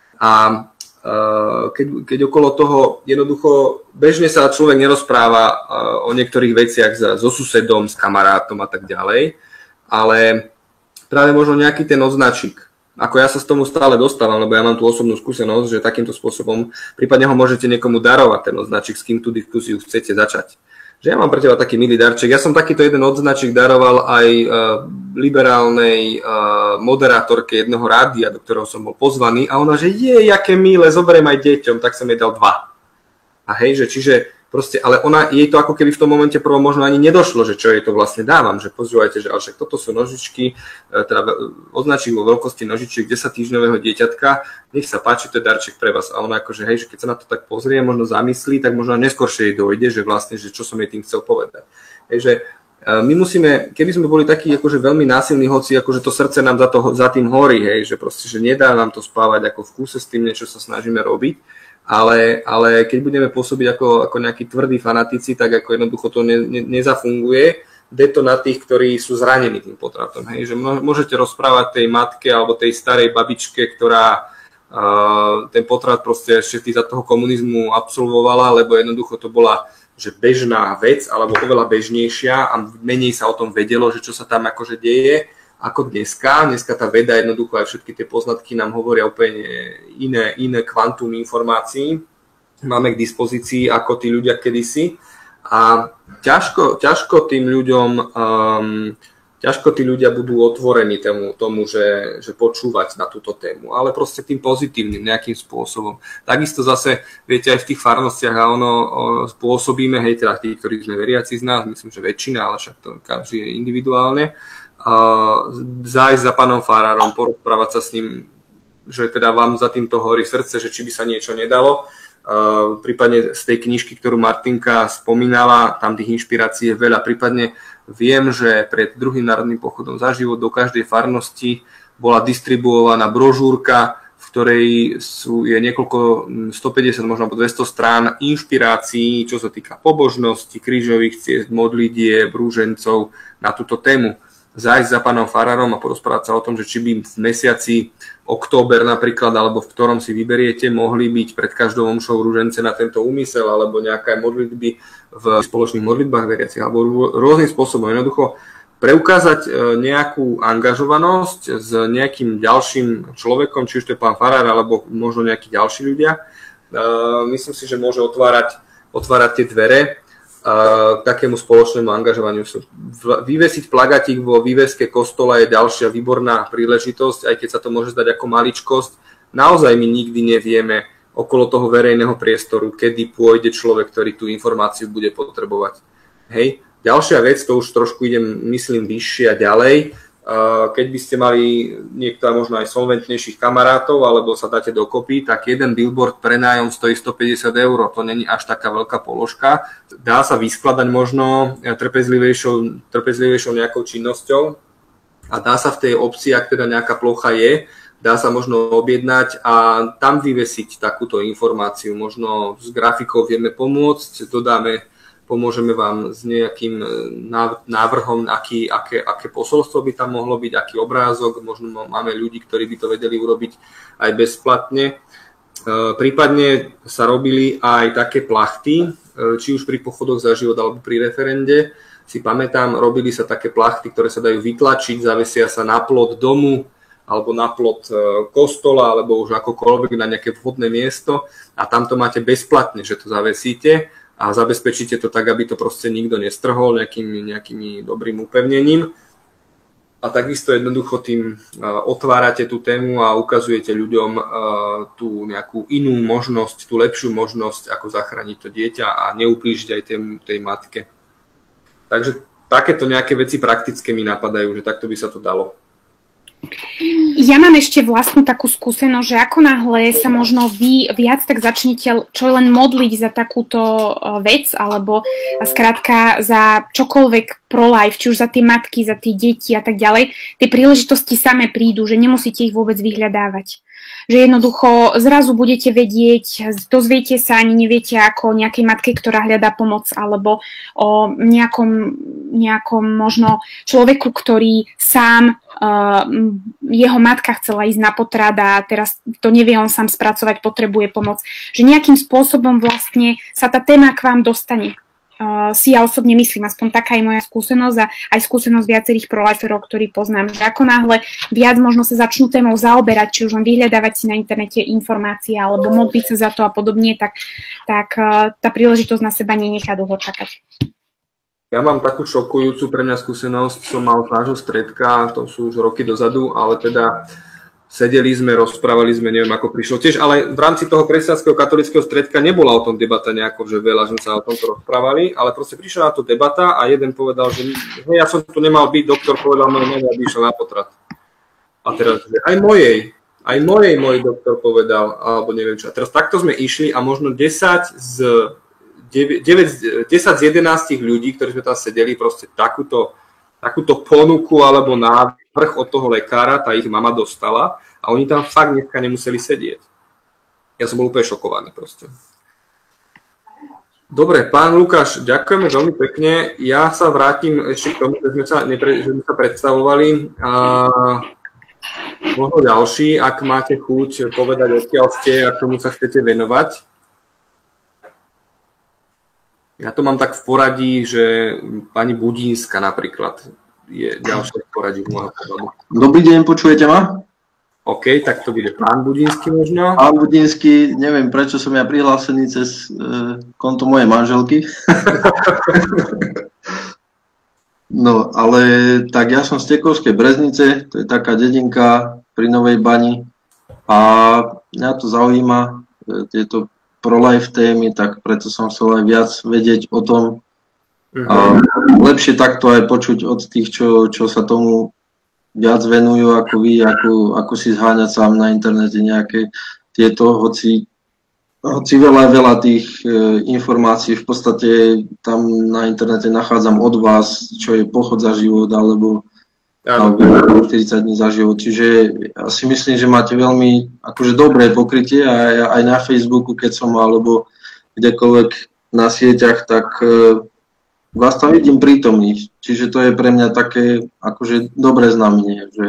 Speaker 1: a keď, keď okolo toho jednoducho bežne sa človek nerozpráva o niektorých veciach so susedom, s kamarátom a tak ďalej, ale práve možno nejaký ten odznačík. Ako ja sa z tomu stále dostávam, lebo ja mám tú osobnú skúsenosť, že takýmto spôsobom prípadne ho môžete niekomu darovať, ten odznačík, s kým tú diskusiu chcete začať. Že ja mám pre teba taký milý darček. Ja som takýto jeden odznačík daroval aj uh, liberálnej uh, moderátorke jedného rádia, do ktorého som bol pozvaný a ona, že je, aké milé, zoberiem aj deťom, tak som jej dal dva. A hej, že čiže proste, ale ona, jej to ako keby v tom momente prvom možno ani nedošlo, že čo jej to vlastne dávam, že pozrite, že ale však toto sú nožičky, teda označík vo veľkosti nožičiek desaťtýždňového dieťatka, nech sa páči, to je darček pre vás. A ona akože, hej, že keď sa na to tak pozrie, možno zamyslí, tak možno neskôršie jej dojde, že vlastne, že čo som jej tým chcel povedať. Hej, že my musíme, keby sme boli takí akože veľmi násilní, hoci akože to srdce nám za, to, za tým horí, hej, že proste, že nedá nám to spávať ako v kúse s tým, niečo sa snažíme robiť. Ale, ale keď budeme pôsobiť ako, ako nejakí tvrdí fanatici, tak ako jednoducho to ne, ne, nezafunguje. De to na tých, ktorí sú zranení tým potratom. Hej? Že môžete rozprávať tej matke alebo tej starej babičke, ktorá uh, ten potrat proste ešte za toho komunizmu absolvovala, lebo jednoducho to bola že bežná vec, alebo oveľa bežnejšia a menej sa o tom vedelo, že čo sa tam akože deje, ako dneska. Dneska tá veda jednoducho aj všetky tie poznatky nám hovoria úplne iné, iné kvantum informácií. Máme k dispozícii ako tí ľudia kedysi. A ťažko, ťažko tým ľuďom, um, ťažko tí ľudia budú otvorení tomu, tomu že, že počúvať na túto tému. Ale proste tým pozitívnym nejakým spôsobom. Takisto zase, viete, aj v tých farnostiach a ono o, spôsobíme, hej, teda tí, ktorí sme veriaci z nás, myslím, že väčšina, ale však to každý je individuálne, Uh, zájsť za pánom farárom, porozprávať sa s ním, že teda vám za týmto horí srdce, že či by sa niečo nedalo. Uh, prípadne z tej knižky, ktorú Martinka spomínala, tam tých inšpirácií je veľa. Prípadne viem, že pred druhým národným pochodom za život do každej farnosti bola distribuovaná brožúrka, v ktorej sú, je niekoľko stopäťdesiat, možno dvesto strán inšpirácií, čo sa týka pobožnosti, krížových ciest, modlitieb, rúžencov na túto tému. Zájsť za pánom farárom a porozprávať sa o tom, že či by v mesiaci október napríklad, alebo v ktorom si vyberiete, mohli byť pred každou omšou ružence na tento úmysel, alebo nejaké modlitby v spoločných modlitbách veriacich, alebo rôznym spôsobom. Jednoducho preukázať nejakú angažovanosť s nejakým ďalším človekom, či už to je pán farár, alebo možno nejakí ďalší ľudia. Myslím si, že môže otvárať, otvárať tie dvere k takému spoločnému angažovaniu. Vyvesiť plagatík vo výveske kostola je ďalšia výborná príležitosť, aj keď sa to môže zdať ako maličkosť. Naozaj my nikdy nevieme okolo toho verejného priestoru, kedy pôjde človek, ktorý tú informáciu bude potrebovať. Hej. Ďalšia vec, to už trošku idem, myslím, vyššie a ďalej. Keď by ste mali niekto možno aj solventnejších kamarátov, alebo sa dáte dokopy, tak jeden billboard prenájom stojí stopäťdesiat eur. To není až taká veľká položka. Dá sa vyskladať možno trpezlivejšou, trpezlivejšou nejakou činnosťou a dá sa v tej obci, ak teda nejaká plocha je, dá sa možno objednať a tam vyvesiť takúto informáciu. Možno s grafikou vieme pomôcť, dodáme pomôžeme vám s nejakým návrhom, aký, aké, aké posolstvo by tam mohlo byť, aký obrázok, možno máme ľudí, ktorí by to vedeli urobiť aj bezplatne. Prípadne sa robili aj také plachty, či už pri pochodoch za život alebo pri referende. Si pamätám, robili sa také plachty, ktoré sa dajú vytlačiť, zavesia sa na plot domu alebo na plot kostola, alebo už akokoľvek na nejaké vhodné miesto a tam to máte bezplatne, že to zavesíte a zabezpečíte to tak, aby to proste nikto nestrhol nejakými, nejakými dobrým upevnením. a takisto jednoducho tým otvárate tú tému a ukazujete ľuďom tú nejakú inú možnosť, tú lepšiu možnosť, ako zachrániť to dieťa a neublížiť aj tej, tej matke. Takže takéto nejaké veci praktické mi napadajú, že takto by sa to dalo.
Speaker 3: Ja mám ešte vlastnú takú skúsenosť, že ako náhle sa možno vy viac tak začnete čo len modliť za takúto vec, alebo skrátka za čokoľvek pro-life, či už za tie matky, za tie deti a tak ďalej, tie príležitosti same prídu, že nemusíte ich vôbec vyhľadávať. Že jednoducho zrazu budete vedieť, dozviete sa, ani neviete ako o nejakej matke, ktorá hľadá pomoc, alebo o nejakom, nejakom možno človeku, ktorý sám, uh, jeho matka chcela ísť na potrat a teraz to nevie on sám spracovať, potrebuje pomoc. Že nejakým spôsobom vlastne sa tá téma k vám dostane. Uh, si ja osobne myslím, aspoň taká je moja skúsenosť a aj skúsenosť viacerých proliferov, ktorí poznám, že ako náhle viac možno sa začnú témou zaoberať, či už len vyhľadávať si na internete informácie alebo modliť sa za to a podobne, tak, tak uh, tá príležitosť na seba nenechá dlho čakať.
Speaker 1: Ja mám takú šokujúcu pre mňa skúsenosť, som mal z nášho stredka, to sú už roky dozadu, ale teda sedeli sme, rozprávali sme, neviem ako prišlo tiež, ale v rámci toho kresťanského katolického stredka nebola o tom debata nejako, že veľa sme sa o tomto rozprávali, ale proste prišla na to debata a jeden povedal, že hej, ja som tu nemal byť, doktor povedal môj mene, aby išiel na potrat. A teraz, že aj mojej, aj mojej môj doktor povedal, alebo neviem čo. A teraz takto sme išli a možno desať z deväť, desať z jedenástich ľudí, ktorí sme tam sedeli, proste takúto, takúto ponuku alebo návrh od toho lekára, tá ich mama dostala a oni tam fakt dneska nemuseli sedieť. Ja som bol úplne šokovaný proste. Dobre, pán Lukáš, ďakujeme veľmi pekne. Ja sa vrátim ešte k tomu, že sme sa, nepre, že sme sa predstavovali. A možno ďalší, ak máte chuť povedať, odkiaľ ste a čomu sa chcete venovať. Ja to mám tak v poradí, že pani Budínska napríklad je ďalšie v poradí v môjho pohľadu.
Speaker 5: Dobrý deň, počujete ma?
Speaker 1: OK, tak to bude pán Budínsky možno.
Speaker 5: Pán Budínsky, neviem prečo som ja prihlásený cez e, konto mojej manželky. No, ale tak ja som z Tekovskej Breznice, to je taká dedinka pri Novej Bani a mňa to zaujíma, e, tieto pro-life témy, tak preto som chcel aj viac vedieť o tom. Uh-huh. A lepšie takto aj počuť od tých, čo, čo sa tomu viac venujú ako vy, ako, ako si zháňať sám na internete nejaké tieto, hoci, hoci veľa, veľa tých e, informácií v podstate tam na internete nachádzam od vás, čo je pochod za život, alebo, alebo štyridsať dní za život. Čiže ja si myslím, že máte veľmi akože dobré pokrytie aj, aj na Facebooku, keď som alebo kdekoľvek na sieťach, tak e, vás tam vidím prítomných, čiže to je pre mňa také akože dobré znamenie. Že...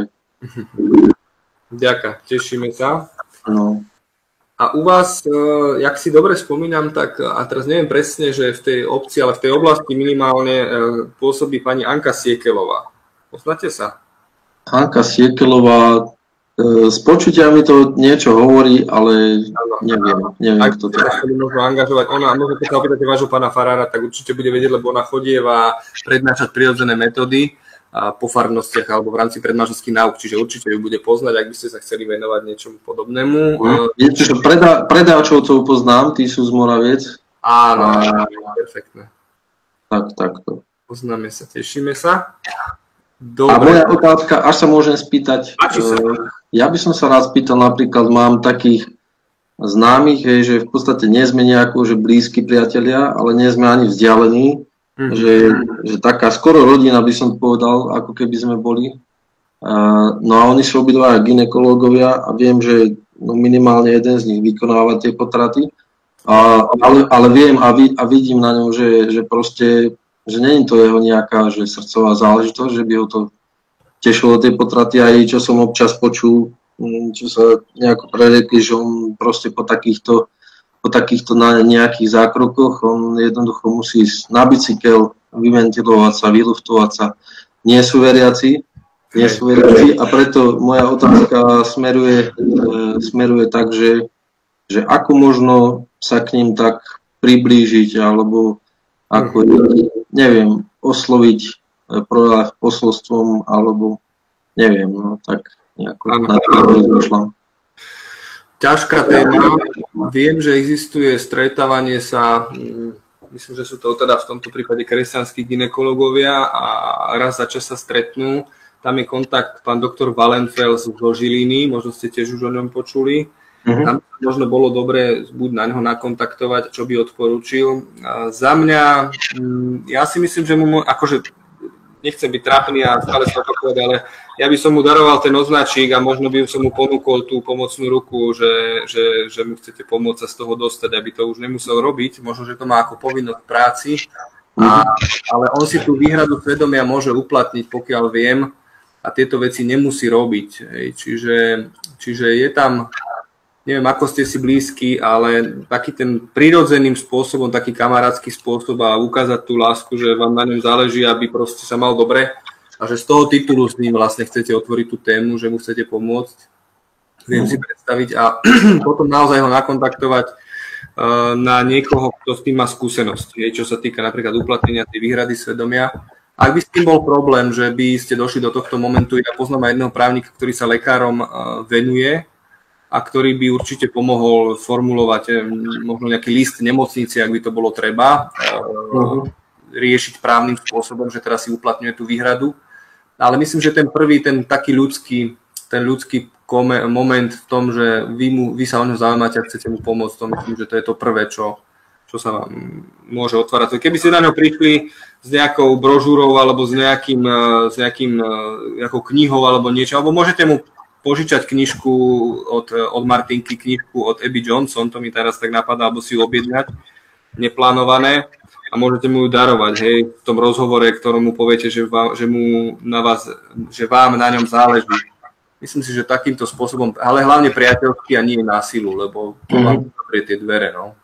Speaker 1: Ďakujem, tešíme sa.
Speaker 5: No.
Speaker 1: A u vás, jak si dobre spomínam, tak, a teraz neviem presne, že v tej obci, ale v tej oblasti minimálne pôsobí pani Anka Siekelová. Poznáte sa?
Speaker 5: Anka Siekelová, z počutia mi to niečo hovorí, ale neviem, neviem,
Speaker 1: ak
Speaker 5: kto to je.
Speaker 1: Môžu angažovať, ona, možno keď sa opýtate vášho pána farára, tak určite bude vedieť, lebo ona chodieva prednášať prirodzené metódy a po farnostiach alebo v rámci prednášačských náuk, čiže určite ju bude poznať, ak by ste sa chceli venovať niečomu podobnému.
Speaker 5: Viete, že predá, predáčovcov poznám, tí sú z Moraviec.
Speaker 1: Áno, a... perfektné.
Speaker 5: Tak, takto.
Speaker 1: Poznáme sa, tešíme sa.
Speaker 5: Dobre. A moja otázka, až sa môžem spýtať, uh, ja by som sa rád spýtal, napríklad mám takých známych, hej, že v podstate nie sme nejako, že blízki priatelia, ale nie sme ani vzdialení, mm-hmm. že, že taká skoro rodina by som povedal, ako keby sme boli. Uh, no a oni sú obidvaja gynekológovia a viem, že no minimálne jeden z nich vykonáva tie potraty, uh, ale, ale viem a, vid, a vidím na ňom, že, že proste že nie je to jeho nejaká že srdcová záležitosť, že by ho to tešilo tie potraty, aj čo som občas počul, čo sa nejako prerekli, že on proste po takýchto, po takýchto nejakých zákrokoch, on jednoducho musí ísť na bicykel, vyventilovať sa, vyluftovať sa. Nie sú veriaci, nie sú veriaci a preto moja otázka smeruje, smeruje tak, že, že ako možno sa k ním tak priblížiť, alebo ako, neviem, osloviť posolstvom, alebo neviem, no tak nejako na to rozmýšľam.
Speaker 1: Ťažká téma. Viem, že existuje stretávanie sa, myslím, že sú to teda v tomto prípade kresťanskí gynekológovia a raz za čas sa stretnú. Tam je kontakt pán doktor Valenfels zo Žiliny, možno ste tiež už o ňom počuli. Uh-huh. Tam možno bolo dobre buď na neho nakontaktovať, čo by odporúčil. A za mňa, ja si myslím, že mu, akože nechcem byť trápny a stále sa opakovať, ale ja by som mu daroval ten označík a možno by som mu ponúkol tú pomocnú ruku, že, že, že mu chcete pomôcť sa z toho dostať, aby to už nemusel robiť. Možno, že to má ako povinnosť v práci, a, ale on si tú výhradu svedomia môže uplatniť, pokiaľ viem, a tieto veci nemusí robiť. Čiže, čiže je tam, neviem, ako ste si blízki, ale taký ten prirodzeným spôsobom, taký kamarátsky spôsob a ukázať tú lásku, že vám na ňom záleží, aby proste sa mal dobre a že z toho titulu s ním vlastne chcete otvoriť tú tému, že mu chcete pomôcť. Viem si predstaviť a potom naozaj ho nakontaktovať uh, na niekoho, kto s tým má skúsenosť, čo sa týka napríklad uplatnenia tej výhrady svedomia. Ak by s tým bol problém, že by ste došli do tohto momentu, ja poznám aj jedného právnika, ktorý sa lekárom uh, venuje, a ktorý by určite pomohol formulovať možno nejaký list nemocnici, ak by to bolo treba, uh-huh. riešiť právnym spôsobom, že teraz si uplatňuje tú výhradu. Ale myslím, že ten prvý, ten taký ľudský, ten ľudský moment v tom, že vy, mu, vy sa o ňo zaujímate a chcete mu pomôcť, to myslím, že to je to prvé, čo, čo sa vám môže otvárať. Keby ste na ňo prišli s nejakou brožúrou alebo s nejakým, s nejakým nejakou knihou alebo niečo, alebo môžete mu požičať knižku od, od Martinky, knižku od Abby Johnson, to mi teraz tak napadá, alebo si ju objednať, neplánované, a môžete mu ju darovať, hej, v tom rozhovore, ktorom mu poviete, že, vám, že, mu na vás, že vám na ňom záleží. Myslím si, že takýmto spôsobom, ale hlavne priateľsky a nie na silu, lebo to vám zaprie tie dvere, no.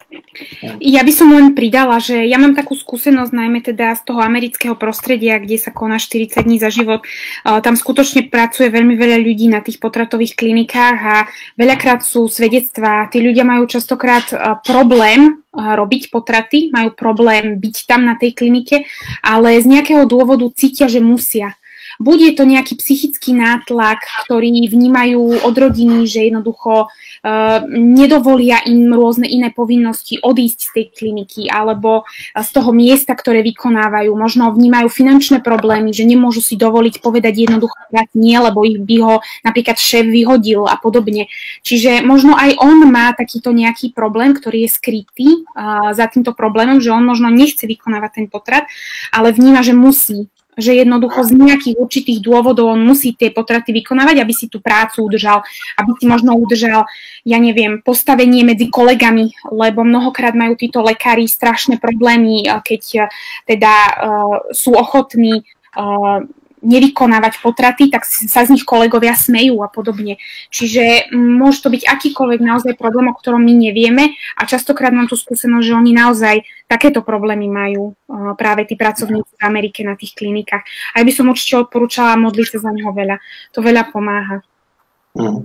Speaker 3: Ja by som len pridala, že ja mám takú skúsenosť najmä teda z toho amerického prostredia, kde sa koná štyridsať dní za život. Tam skutočne pracuje veľmi veľa ľudí na tých potratových klinikách a veľakrát sú svedectvá. Tí ľudia majú častokrát problém robiť potraty, majú problém byť tam na tej klinike, ale z nejakého dôvodu cítia, že musia. Buď je to nejaký psychický nátlak, ktorý vnímajú od rodiny, že jednoducho uh, nedovolia im rôzne iné povinnosti odísť z tej kliniky alebo z toho miesta, ktoré vykonávajú. Možno vnímajú finančné problémy, že nemôžu si dovoliť povedať jednoducho nie, lebo ich by ho napríklad šéf vyhodil a podobne. Čiže možno aj on má takýto nejaký problém, ktorý je skrytý uh, za týmto problémom, že on možno nechce vykonávať ten potrat, ale vníma, že musí. Že jednoducho z nejakých určitých dôvodov on musí tie potraty vykonávať, aby si tú prácu udržal, aby si možno udržal, ja neviem, postavenie medzi kolegami, lebo mnohokrát majú títo lekári strašné problémy, keď teda uh, sú ochotní uh, nevykonávať potraty, tak sa z nich kolegovia smejú a podobne. Čiže môže to byť akýkoľvek naozaj problém, o ktorom my nevieme a častokrát mám tú skúsenosť, že oni naozaj takéto problémy majú uh, práve tí pracovníci v Amerike na tých klinikách. A ja by som určite odporúčala modliť sa za neho veľa. To veľa pomáha. Mm.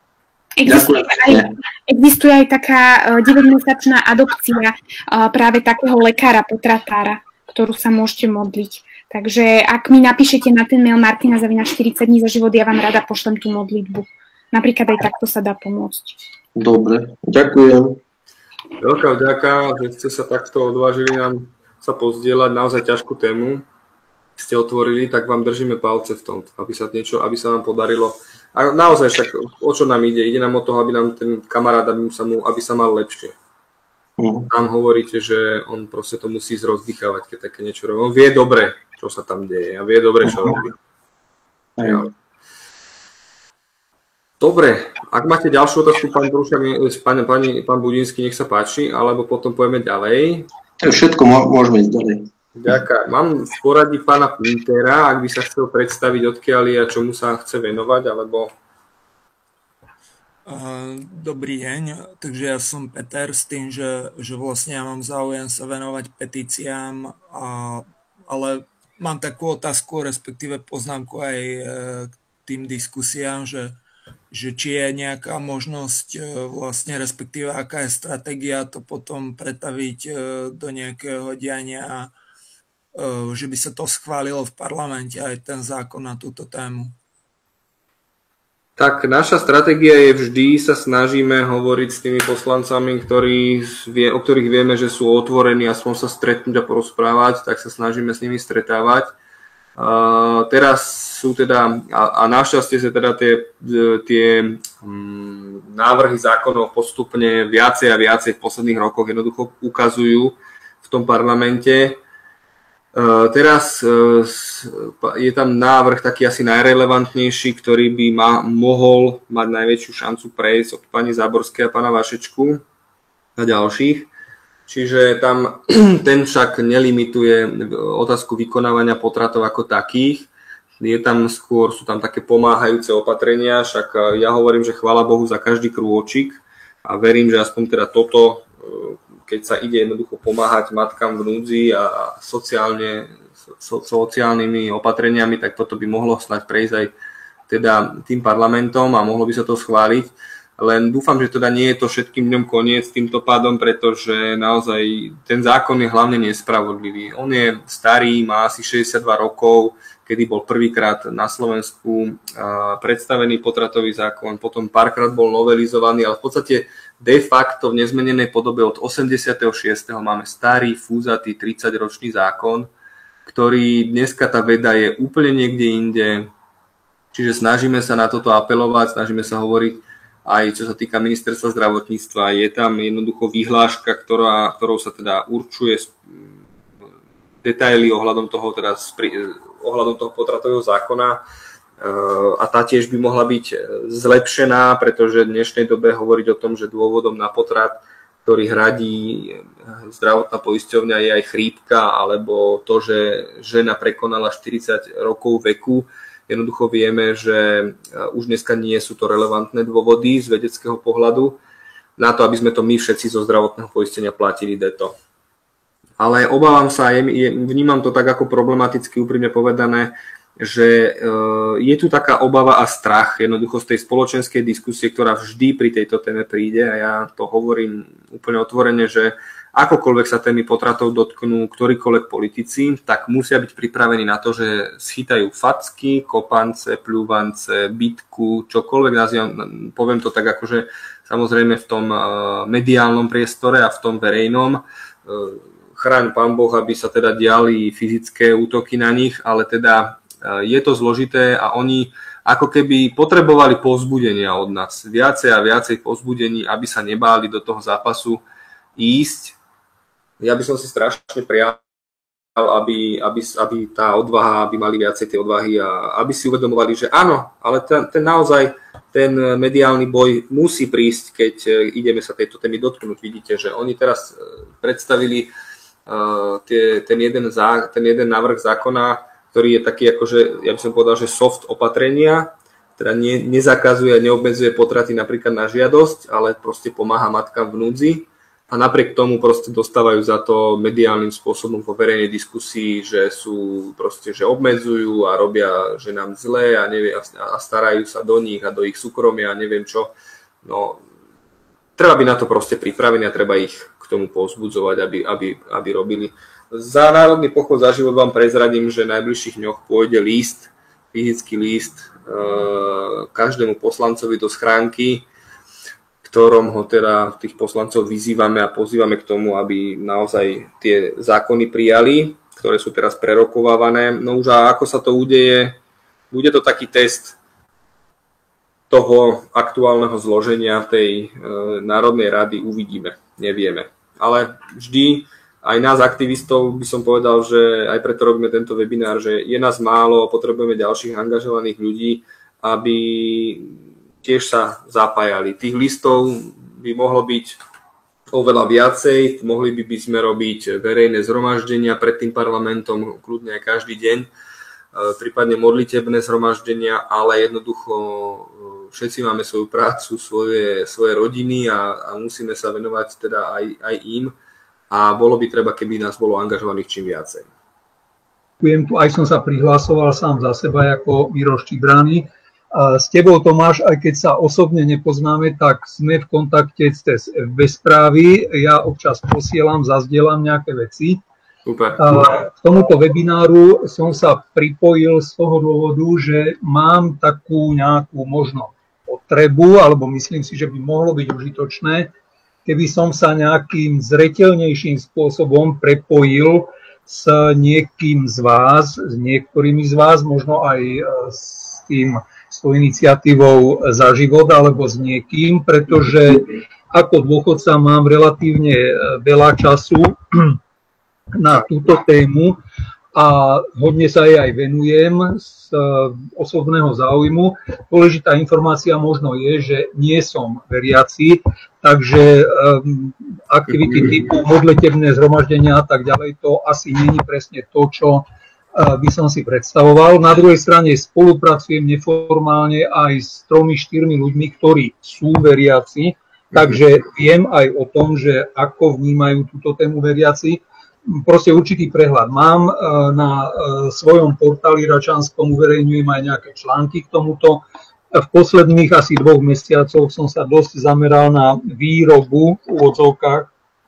Speaker 3: Existuje aj, existuje aj taká uh, deväťmesačná adopcia uh, práve takého lekára, potratára, ktorú sa môžete modliť. Takže ak mi napíšete na ten mail martina zavináč štyridsať dní za život, ja vám rada pošlem tú modlitbu. Napríklad aj takto sa dá pomôcť.
Speaker 5: Dobre, ďakujem.
Speaker 1: Veľká vďaka, že ste sa takto odvážili nám sa pozdieľať naozaj ťažkú tému. Ste otvorili, tak vám držíme palce v tom, aby sa niečo, aby sa vám podarilo. A naozaj však, o čo nám ide? Ide nám o to, aby nám ten kamarát, aby sa, mu, aby sa mal lepšie. Uh-huh. Tam hovoríte, že on proste to musí zrozdýchávať, keď také niečo robí. On vie dobre, čo sa tam deje a vie dobre, čo robí. Ja. Dobre, ak máte ďalšiu otázku, pán Prúšak, pán, pán, pán Budinský, nech sa páči, alebo potom pojeme ďalej.
Speaker 5: Všetko môžeme ísť ďalej.
Speaker 1: Ďakujem. Mám v poradí pána Pintera, ak by sa chcel predstaviť, odkiaľ je a čomu sa chce venovať, alebo...
Speaker 6: Dobrý deň, takže ja som Peter s tým, že, že vlastne ja mám záujem sa venovať petíciám, a, ale mám takú otázku, respektíve poznámku aj k tým diskusiám, že, že či je nejaká možnosť vlastne, respektíve aká je stratégia to potom pretaviť do nejakého diania, že by sa to schválilo v parlamente aj ten zákon na túto tému.
Speaker 1: Tak naša stratégia je vždy, sa snažíme hovoriť s tými poslancami, ktorí, o ktorých vieme, že sú otvorení, aspoň sa stretnúť a porozprávať, tak sa snažíme s nimi stretávať. Uh, teraz sú teda, a, a našťastie sa teda tie, tie um, návrhy zákonov postupne viacej a viacej v posledných rokoch jednoducho ukazujú v tom parlamente. Uh, teraz uh, je tam návrh taký asi najrelevantnejší, ktorý by ma, mohol mať najväčšiu šancu prejsť od pani Záborskej a pána Vašečku a ďalších. Čiže tam ten však nelimituje otázku vykonávania potratov ako takých. Je tam skôr, sú tam také pomáhajúce opatrenia, však ja hovorím, že chvála Bohu za každý krôčik a verím, že aspoň teda toto, keď sa ide jednoducho pomáhať matkám v núdzi a sociálne, so, sociálnymi opatreniami, tak toto by mohlo snať prejsť aj teda tým parlamentom a mohlo by sa to schváliť. Len dúfam, že teda nie je to všetkým dňom koniec týmto pádom, pretože naozaj ten zákon je hlavne nespravodlivý. On je starý, má asi šesťdesiatdva rokov, kedy bol prvýkrát na Slovensku predstavený potratový zákon, potom párkrát bol novelizovaný, ale v podstate de facto v nezmenenej podobe od osemdesiateho šiesteho máme starý, fúzatý tridsaťročný zákon, ktorý dneska tá veda je úplne niekde inde, čiže snažíme sa na toto apelovať, snažíme sa hovoriť aj čo sa týka ministerstva zdravotníctva. Je tam jednoducho vyhláška, ktorá, ktorou sa teda určuje detaily ohľadom toho, teda, ohľadom toho potratového zákona a tá tiež by mohla byť zlepšená, pretože v dnešnej dobe hovoriť o tom, že dôvodom na potrat, ktorý hradí zdravotná poisťovňa, je aj chrípka alebo to, že žena prekonala štyridsať rokov veku. Jednoducho vieme, že už dneska nie sú to relevantné dôvody z vedeckého pohľadu na to, aby sme to my všetci zo zdravotného poistenia platili deto. Ale obávam sa, je, je, vnímam to tak ako problematicky úprimne povedané, že je tu taká obava a strach jednoducho z tej spoločenskej diskusie, ktorá vždy pri tejto téme príde a ja to hovorím úplne otvorene, že akokoľvek sa témy potratov dotknú ktorýkoľvek politici, tak musia byť pripravení na to, že schytajú facky, kopance, pľúvance, bitku, čokoľvek nazývam, poviem to tak akože samozrejme v tom mediálnom priestore a v tom verejnom. Chráň Pán Boh, aby sa teda diali fyzické útoky na nich, ale teda je to zložité a oni ako keby potrebovali povzbudenia od nás. Viacej a viacej povzbudení, aby sa nebáli do toho zápasu ísť. Ja by som si strašne prijal, aby, aby, aby tá odvaha, aby mali viacej tie odvahy a aby si uvedomovali, že áno, ale ten, ten naozaj ten mediálny boj musí prísť, keď ideme sa tejto témy dotknúť. Vidíte, že oni teraz predstavili uh, tie, ten, jeden zá, ten jeden návrh zákona, ktorý je taký, akože, ja by som povedal, že soft opatrenia, teda ne, nezakazuje a neobmedzuje potraty napríklad na žiadosť, ale proste pomáha matkám v núdzi a napriek tomu proste dostávajú za to mediálnym spôsobom vo verejnej diskusii, že sú proste, že obmedzujú a robia ženám zlé a, nevie, a starajú sa do nich a do ich súkromia a neviem čo. No, treba byť na to proste pripravený a treba ich k tomu povzbudzovať, aby, aby, aby robili. Za Národný pochod za život vám prezradím, že v najbližších dňoch pôjde list, fyzický list e, každému poslancovi do schránky, ktorom ho teda tých poslancov vyzývame a pozývame k tomu, aby naozaj tie zákony prijali, ktoré sú teraz prerokovávané. No už a ako sa to udeje, bude to taký test toho aktuálneho zloženia tej e, Národnej rady, uvidíme, nevieme. Ale vždy aj nás aktivistov by som povedal, že aj preto robíme tento webinár, že je nás málo, potrebujeme ďalších angažovaných ľudí, aby tiež sa zapájali. Tých listov by mohlo byť oveľa viacej, mohli by, by sme robiť verejné zhromaždenia pred tým parlamentom, kľudne aj každý deň, prípadne modlitebné zhromaždenia, ale jednoducho všetci máme svoju prácu, svoje, svoje rodiny a, a musíme sa venovať teda aj, aj im. A bolo by treba, keby nás bolo angažovaných čím viacej.
Speaker 7: Ďakujem, tu aj som sa prihlásoval sám za seba ako Miroš Čibrany. S tebou, Tomáš, aj keď sa osobne nepoznáme, tak sme v kontakte cez bez správy. Ja občas posielam, zazdielam nejaké veci.
Speaker 1: Super.
Speaker 7: K tomuto webináru som sa pripojil z toho dôvodu, že mám takú nejakú možno potrebu, alebo myslím si, že by mohlo byť užitočné, keby som sa nejakým zreteľnejším spôsobom prepojil s niekým z vás, s niektorými z vás, možno aj s tým, s tou iniciatívou Za život, alebo s niekým, pretože ako dôchodca mám relatívne veľa času na túto tému a hodne sa jej aj venujem z osobného záujmu. Dôležitá informácia možno je, že nie som veriaci, takže um, aktivity typu modlitebné zhromaždenia a tak ďalej, to asi nie je presne to, čo uh, by som si predstavoval. Na druhej strane spolupracujem neformálne aj s tromi, štyrmi ľuďmi, ktorí sú veriaci, takže viem aj o tom, že ako vnímajú túto tému veriaci. Proste určitý prehľad mám. Na svojom portáli Račanskom uverejňujem aj nejaké články k tomuto. V posledných asi dvoch mesiacoch som sa dosť zameral na výrobu v úvodzovkách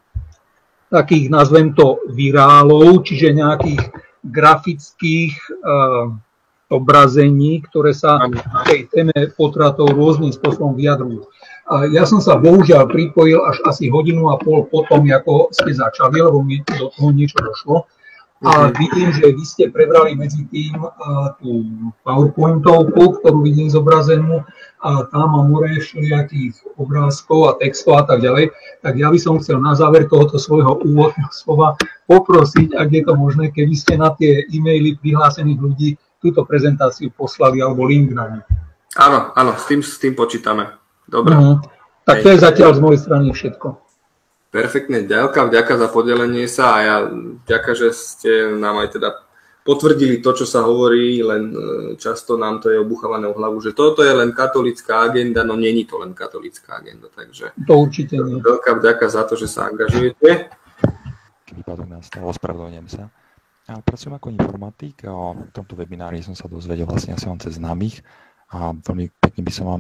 Speaker 7: takých, nazvem to, virálov, čiže nejakých grafických uh, obrazení, ktoré sa v tej téme potratov rôznym spôsobom vyjadrujú. A ja som sa bohužiaľ pripojil až asi hodinu a pol potom, ako ste začali, lebo mi do toho niečo došlo. A vidím, že vy ste prebrali medzi tým uh, tú PowerPointovku, ktorú vidím zobrazenú, a tam mám more všelijakých obrázkov a textov a tak ďalej. Tak ja by som chcel na záver tohoto svojho úvodného slova poprosiť, ak je to možné, keby ste na tie e-maily prihlásených ľudí túto prezentáciu poslali alebo link na ňu.
Speaker 1: Áno, áno, s tým, s tým počítame. Dobre.
Speaker 7: Uh-huh. Tak to je zatiaľ z mojej strany všetko.
Speaker 1: Perfektne, ďakujem, vďaka za podelenie sa a ja vďaka, že ste nám aj teda potvrdili to, čo sa hovorí, len často nám to je obuchávané o hlavu, že toto je len katolická agenda, no není to len katolická agenda, takže
Speaker 7: to určite nie.
Speaker 1: Veľká vďaka za to, že sa angažujete.
Speaker 8: Výpadok nastal, ospravedlňujem sa. Ja pracujem ako informatik a v tomto webinári som sa dozvedel vlastne asi len cez známych a veľmi pekne by som vám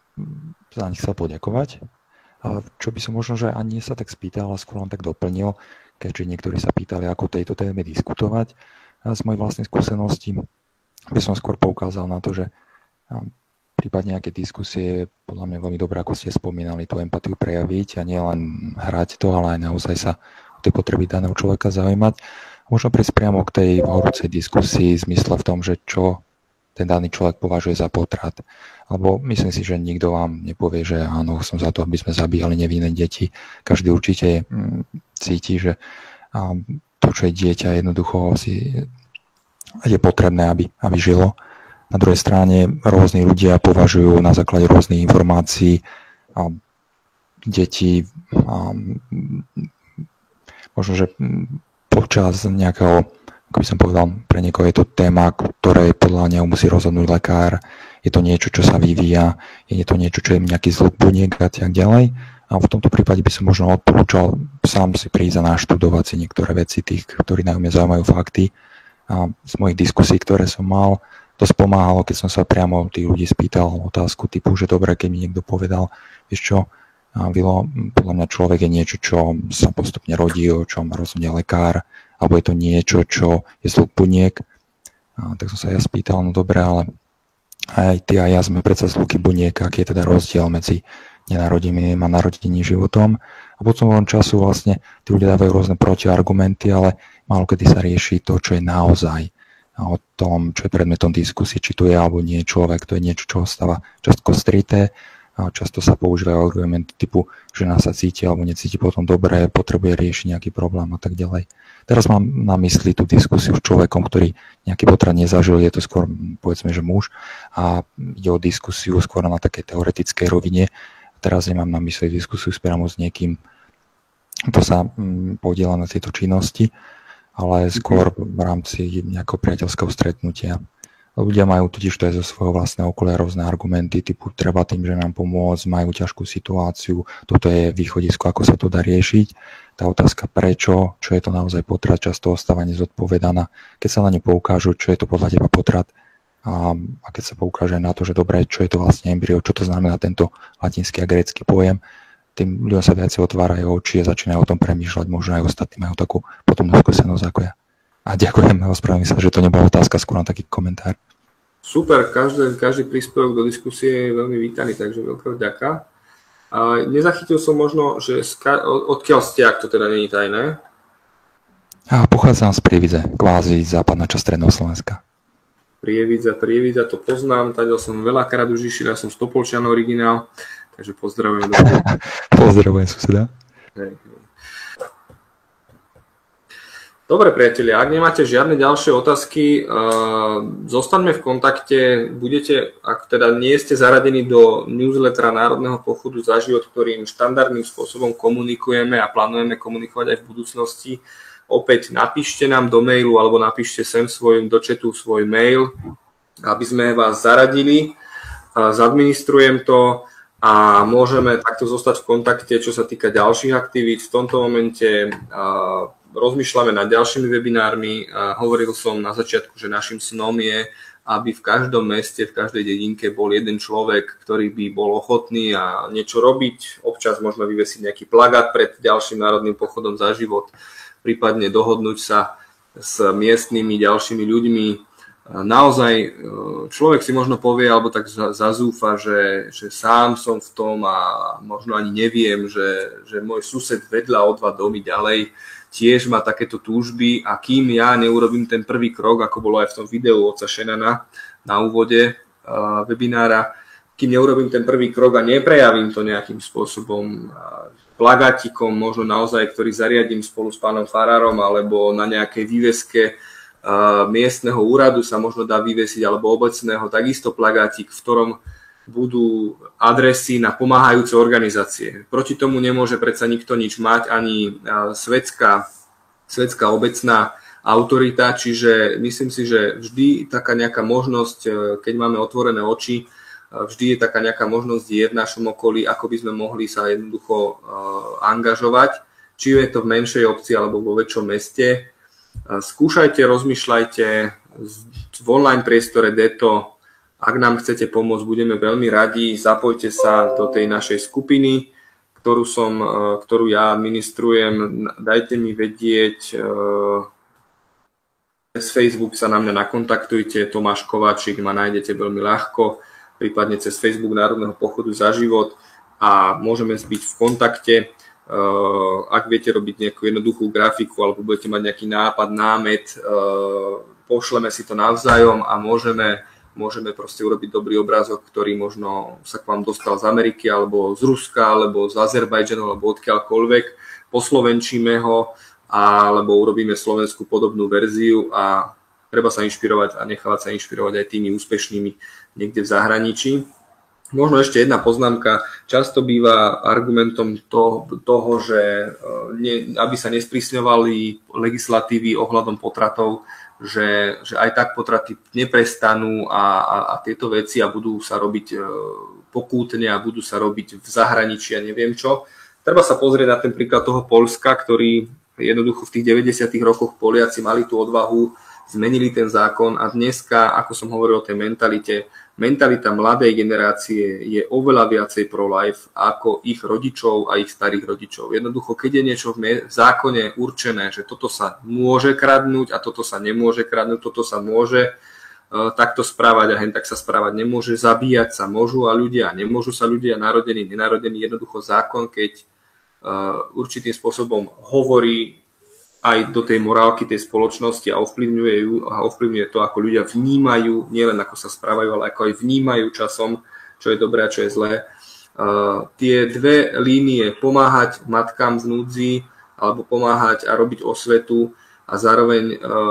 Speaker 8: za nich chcel poďakovať. A čo by som možno, že ani sa tak spýtal, ale skôr len tak doplnil, keďže niektorí sa pýtali, ako tejto téme diskutovať. A z mojej vlastnej skúsenosti by som skôr poukázal na to, že prípadne nejaké diskusie, podľa mňa veľmi dobré, ako ste spomínali, tú empatiu prejaviť a nie len hrať to, ale aj naozaj sa o tie potreby daného človeka zaujímať. Možno prísť priamo k tej horúcej diskusii v zmysle v tom, že čo ten daný človek považuje za potrat. Lebo myslím si, že nikto vám nepovie, že áno, som za to, aby sme zabíjali nevinné deti. Každý určite cíti, že to, čo je dieťa, jednoducho si je potrebné, aby, aby žilo. Na druhej strane rôzni ľudia považujú na základe rôznych informácií a deti a možno, že počas nejakého, ako by som povedal, pre niekoho je to téma, ktoré podľa neho musí rozhodnúť lekár, je to niečo, čo sa vyvíja, je to niečo, čo je nejaký zlúk buniek a tak ďalej. A v tomto prípade by som možno odporúčal sám si prísť a naštudovať si niektoré veci tých, ktorí najmä zaujímajú fakty. A z mojich diskusí, ktoré som mal, to spomáhalo, keď som sa priamo tých ľudí spýtal otázku typu, že dobre, keď mi niekto povedal, vieš čo, Vilo, podľa mňa človek je niečo, čo sa postupne rodí, o čom rozhodne lekár, alebo je to niečo, čo je zlúk buniek. A tak som sa ja spýtal, no dobre, ale aj ty a ja sme predsa zlúky buniek, aký je teda rozdiel medzi nenarodeným a narodeným životom. A potom von času vlastne tí ľudia dávajú rôzne protiargumenty, ale málo kedy sa rieši to, čo je naozaj. A o tom, čo je predmetom diskusie, či to je alebo nie je človek, to je niečo, čo ostáva často skryté. A často sa používajú argumenty typu, že nás sa cíti alebo necíti potom dobre, potrebuje riešiť nejaký problém a tak ďalej. Teraz mám na mysli tú diskusiu s človekom, ktorý nejaký potrat nezažil, je to skôr, povedzme, že muž, a ide o diskusiu skôr na takej teoretickej rovine. Teraz nemám na mysli diskusiu priamo s niekým, kto sa podiela na tejto činnosti, ale skôr v rámci nejakého priateľského stretnutia. Ľudia majú totiž to aj zo svojho vlastného okolia rôzne argumenty, typu treba tým, že nám pomôcť, majú ťažkú situáciu, toto je východisko, ako sa to dá riešiť. Tá otázka prečo, čo je to naozaj potrat, často ostáva nezodpovedaná. Keď sa na ňu poukážu, čo je to podľa teba potrat, a, a keď sa poukáže na to, že dobre, čo je to vlastne embryo, čo to znamená tento latinský a grécky pojem, tým ľuďom sa viacej otvárajú oči a začínajú o tom premýšľať, možno aj ostatní majú takú podobnú skúsenosť ako ja. A ďakujem, ospravedlňujem sa, že to nebola otázka, skôr na taký komentár.
Speaker 1: Super, každý, každý príspevok do diskusie je veľmi vítaný, takže veľká vďaka. A nezachytil som možno, že ska- odkiaľ ste, ak to teda nie je tajné?
Speaker 8: A pochádzam z Prievidze, kvázi západná časť stredného Slovenska.
Speaker 1: Prievidza, Prievidza, to poznám, tady som veľakrát už išiel, ja som z Topolčian originál, takže pozdravujem.
Speaker 8: Pozdravujem suseda.
Speaker 1: Hej. Dobre, priatelia, ak nemáte žiadne ďalšie otázky, uh, zostaňme v kontakte, budete, ak teda nie ste zaradení do newslettera Národného pochodu za život, ktorým štandardným spôsobom komunikujeme a plánujeme komunikovať aj v budúcnosti, opäť napíšte nám do mailu alebo napíšte sem svojim do chatu svoj mail, aby sme vás zaradili, uh, zadministrujem to a môžeme takto zostať v kontakte, čo sa týka ďalších aktivít. V tomto momente uh, rozmýšľame nad ďalšími webinármi a hovoril som na začiatku, že našim snom je, aby v každom meste, v každej dedinke bol jeden človek, ktorý by bol ochotný a niečo robiť, občas možno vyvesiť nejaký plagát pred ďalším národným pochodom za život, prípadne dohodnúť sa s miestnymi ďalšími ľuďmi. Naozaj človek si možno povie, alebo tak zazúfa, že, že sám som v tom a možno ani neviem, že, že môj sused vedľa o dva domy ďalej tiež má takéto túžby a kým ja neurobím ten prvý krok, ako bolo aj v tom videu otca Shannona na úvode uh, webinára, kým neurobím ten prvý krok a neprejavím to nejakým spôsobom uh, plagátikom, možno naozaj, ktorý zariadím spolu s pánom farárom, alebo na nejakej výveske uh, miestneho úradu sa možno dá vyvesiť, alebo obecného, takisto plagátik, v ktorom budú adresy na pomáhajúce organizácie. Proti tomu nemôže predsa nikto nič mať, ani svetská, svetská obecná autorita, čiže myslím si, že vždy taká nejaká možnosť, keď máme otvorené oči, vždy je taká nejaká možnosť je v našom okolí, ako by sme mohli sa jednoducho angažovať, či je to v menšej obci alebo vo väčšom meste. Skúšajte, rozmýšľajte, v online priestore Deto. Ak nám chcete pomôcť, budeme veľmi radi. Zapojte sa do tej našej skupiny, ktorú, som, ktorú ja administrujem. Dajte mi vedieť. Cez Facebook sa na mňa nakontaktujte. Tomáš Kováčik ma nájdete veľmi ľahko. Prípadne cez Facebook Národného pochodu za život. A môžeme byť v kontakte. Ak viete robiť nejakú jednoduchú grafiku alebo budete mať nejaký nápad, námet, pošleme si to navzájom a môžeme môžeme proste urobiť dobrý obrázok, ktorý možno sa k vám dostal z Ameriky, alebo z Ruska, alebo z Azerbajdžanu, alebo odkiaľkoľvek, poslovenčíme ho, alebo urobíme slovenskú podobnú verziu a treba sa inšpirovať a nechávať sa inšpirovať aj tými úspešnými niekde v zahraničí. Možno ešte jedna poznámka. Často býva argumentom to, toho, že ne, aby sa nesprísňovali legislatívy ohľadom potratov, Že, že aj tak potraty neprestanú a, a, a tieto veci a budú sa robiť e, pokútne a budú sa robiť v zahraničí a neviem čo. Treba sa pozrieť na ten príklad toho Poľska, ktorý jednoducho v tých deväťdesiatych rokoch Poliaci mali tú odvahu, zmenili ten zákon a dneska, ako som hovoril o tej mentalite, mentalita mladej generácie je oveľa viacej pro-life ako ich rodičov a ich starých rodičov. Jednoducho, keď je niečo v zákone určené, že toto sa môže kradnúť a toto sa nemôže kradnúť, toto sa môže uh, takto správať a hen tak sa správať nemôže, zabíjať sa môžu a ľudia, nemôžu sa ľudia narodení, nenarodení, jednoducho zákon, keď uh, určitým spôsobom hovorí aj do tej morálky tej spoločnosti a ovplyvňuje ju a ovplyvňuje to, ako ľudia vnímajú, nielen ako sa správajú, ale ako aj vnímajú časom, čo je dobré a čo je zlé. Uh, tie dve línie, pomáhať matkám z núdzi alebo pomáhať a robiť osvetu a zároveň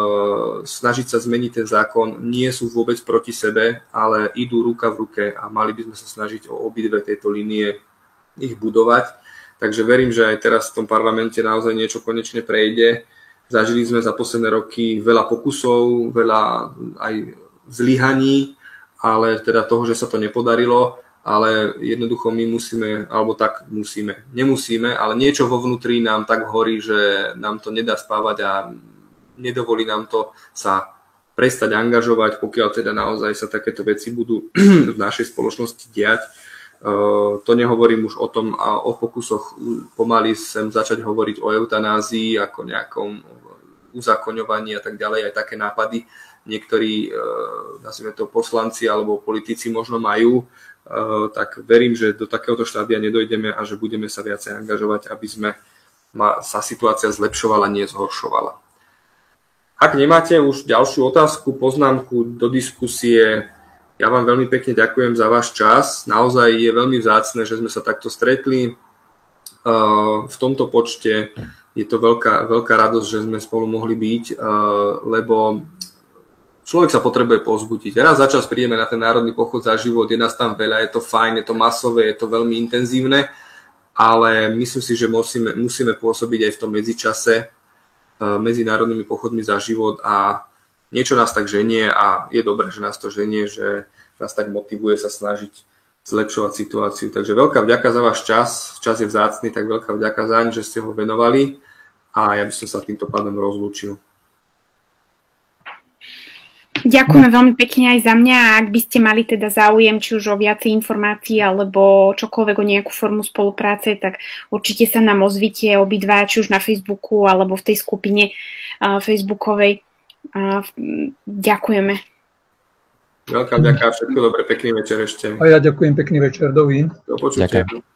Speaker 1: uh, snažiť sa zmeniť ten zákon, nie sú vôbec proti sebe, ale idú ruka v ruke a mali by sme sa snažiť o obidve tieto línie ich budovať. Takže verím, že aj teraz v tom parlamente naozaj niečo konečne prejde. Zažili sme za posledné roky veľa pokusov, veľa aj zlyhaní, ale teda toho, že sa to nepodarilo, ale jednoducho my musíme, alebo tak musíme, nemusíme, ale niečo vo vnútri nám tak horí, že nám to nedá spávať a nedovolí nám to sa prestať angažovať, pokiaľ teda naozaj sa takéto veci budú v našej spoločnosti diať. Uh, to nehovorím už o tom a o pokusoch pomaly sem začať hovoriť o eutanázii ako nejakom uzákoňovaní a tak ďalej, aj také nápady niektorí, nazvime to poslanci alebo politici možno majú, tak verím, že do takéhoto štádia nedojdeme a že budeme sa viacej angažovať, aby sme sa situácia zlepšovala, nie zhoršovala. Ak nemáte už ďalšiu otázku, poznámku do diskusie, ja vám veľmi pekne ďakujem za váš čas. Naozaj je veľmi vzácne, že sme sa takto stretli. V tomto počte je to veľká, veľká radosť, že sme spolu mohli byť, lebo človek sa potrebuje povzbudiť. Raz za čas prídeme na ten národný pochod za život, je nás tam veľa, je to fajn, je to masové, je to veľmi intenzívne, ale myslím si, že musíme, musíme pôsobiť aj v tom medzičase medzi národnými pochodmi za život a niečo nás tak ženie a je dobré, že nás to ženie, že nás tak motivuje sa snažiť zlepšovať situáciu. Takže veľká vďaka za váš čas, čas je vzácny, tak veľká vďaka zaň, že ste ho venovali a ja by som sa týmto pádom rozlúčil.
Speaker 3: Ďakujeme veľmi pekne aj za mňa a ak by ste mali teda záujem či už o viacej informácií alebo čokoľvek o nejakú formu spolupráce, tak určite sa nám ozvite obidva, či už na Facebooku alebo v tej skupine uh, facebookovej. Uh, ďakujeme.
Speaker 1: Veľká vďaka, všetko dobre, pekný večer ešte.
Speaker 7: A ja ďakujem, pekný večer, dovidenia.
Speaker 1: Do počutia. Ďakujem.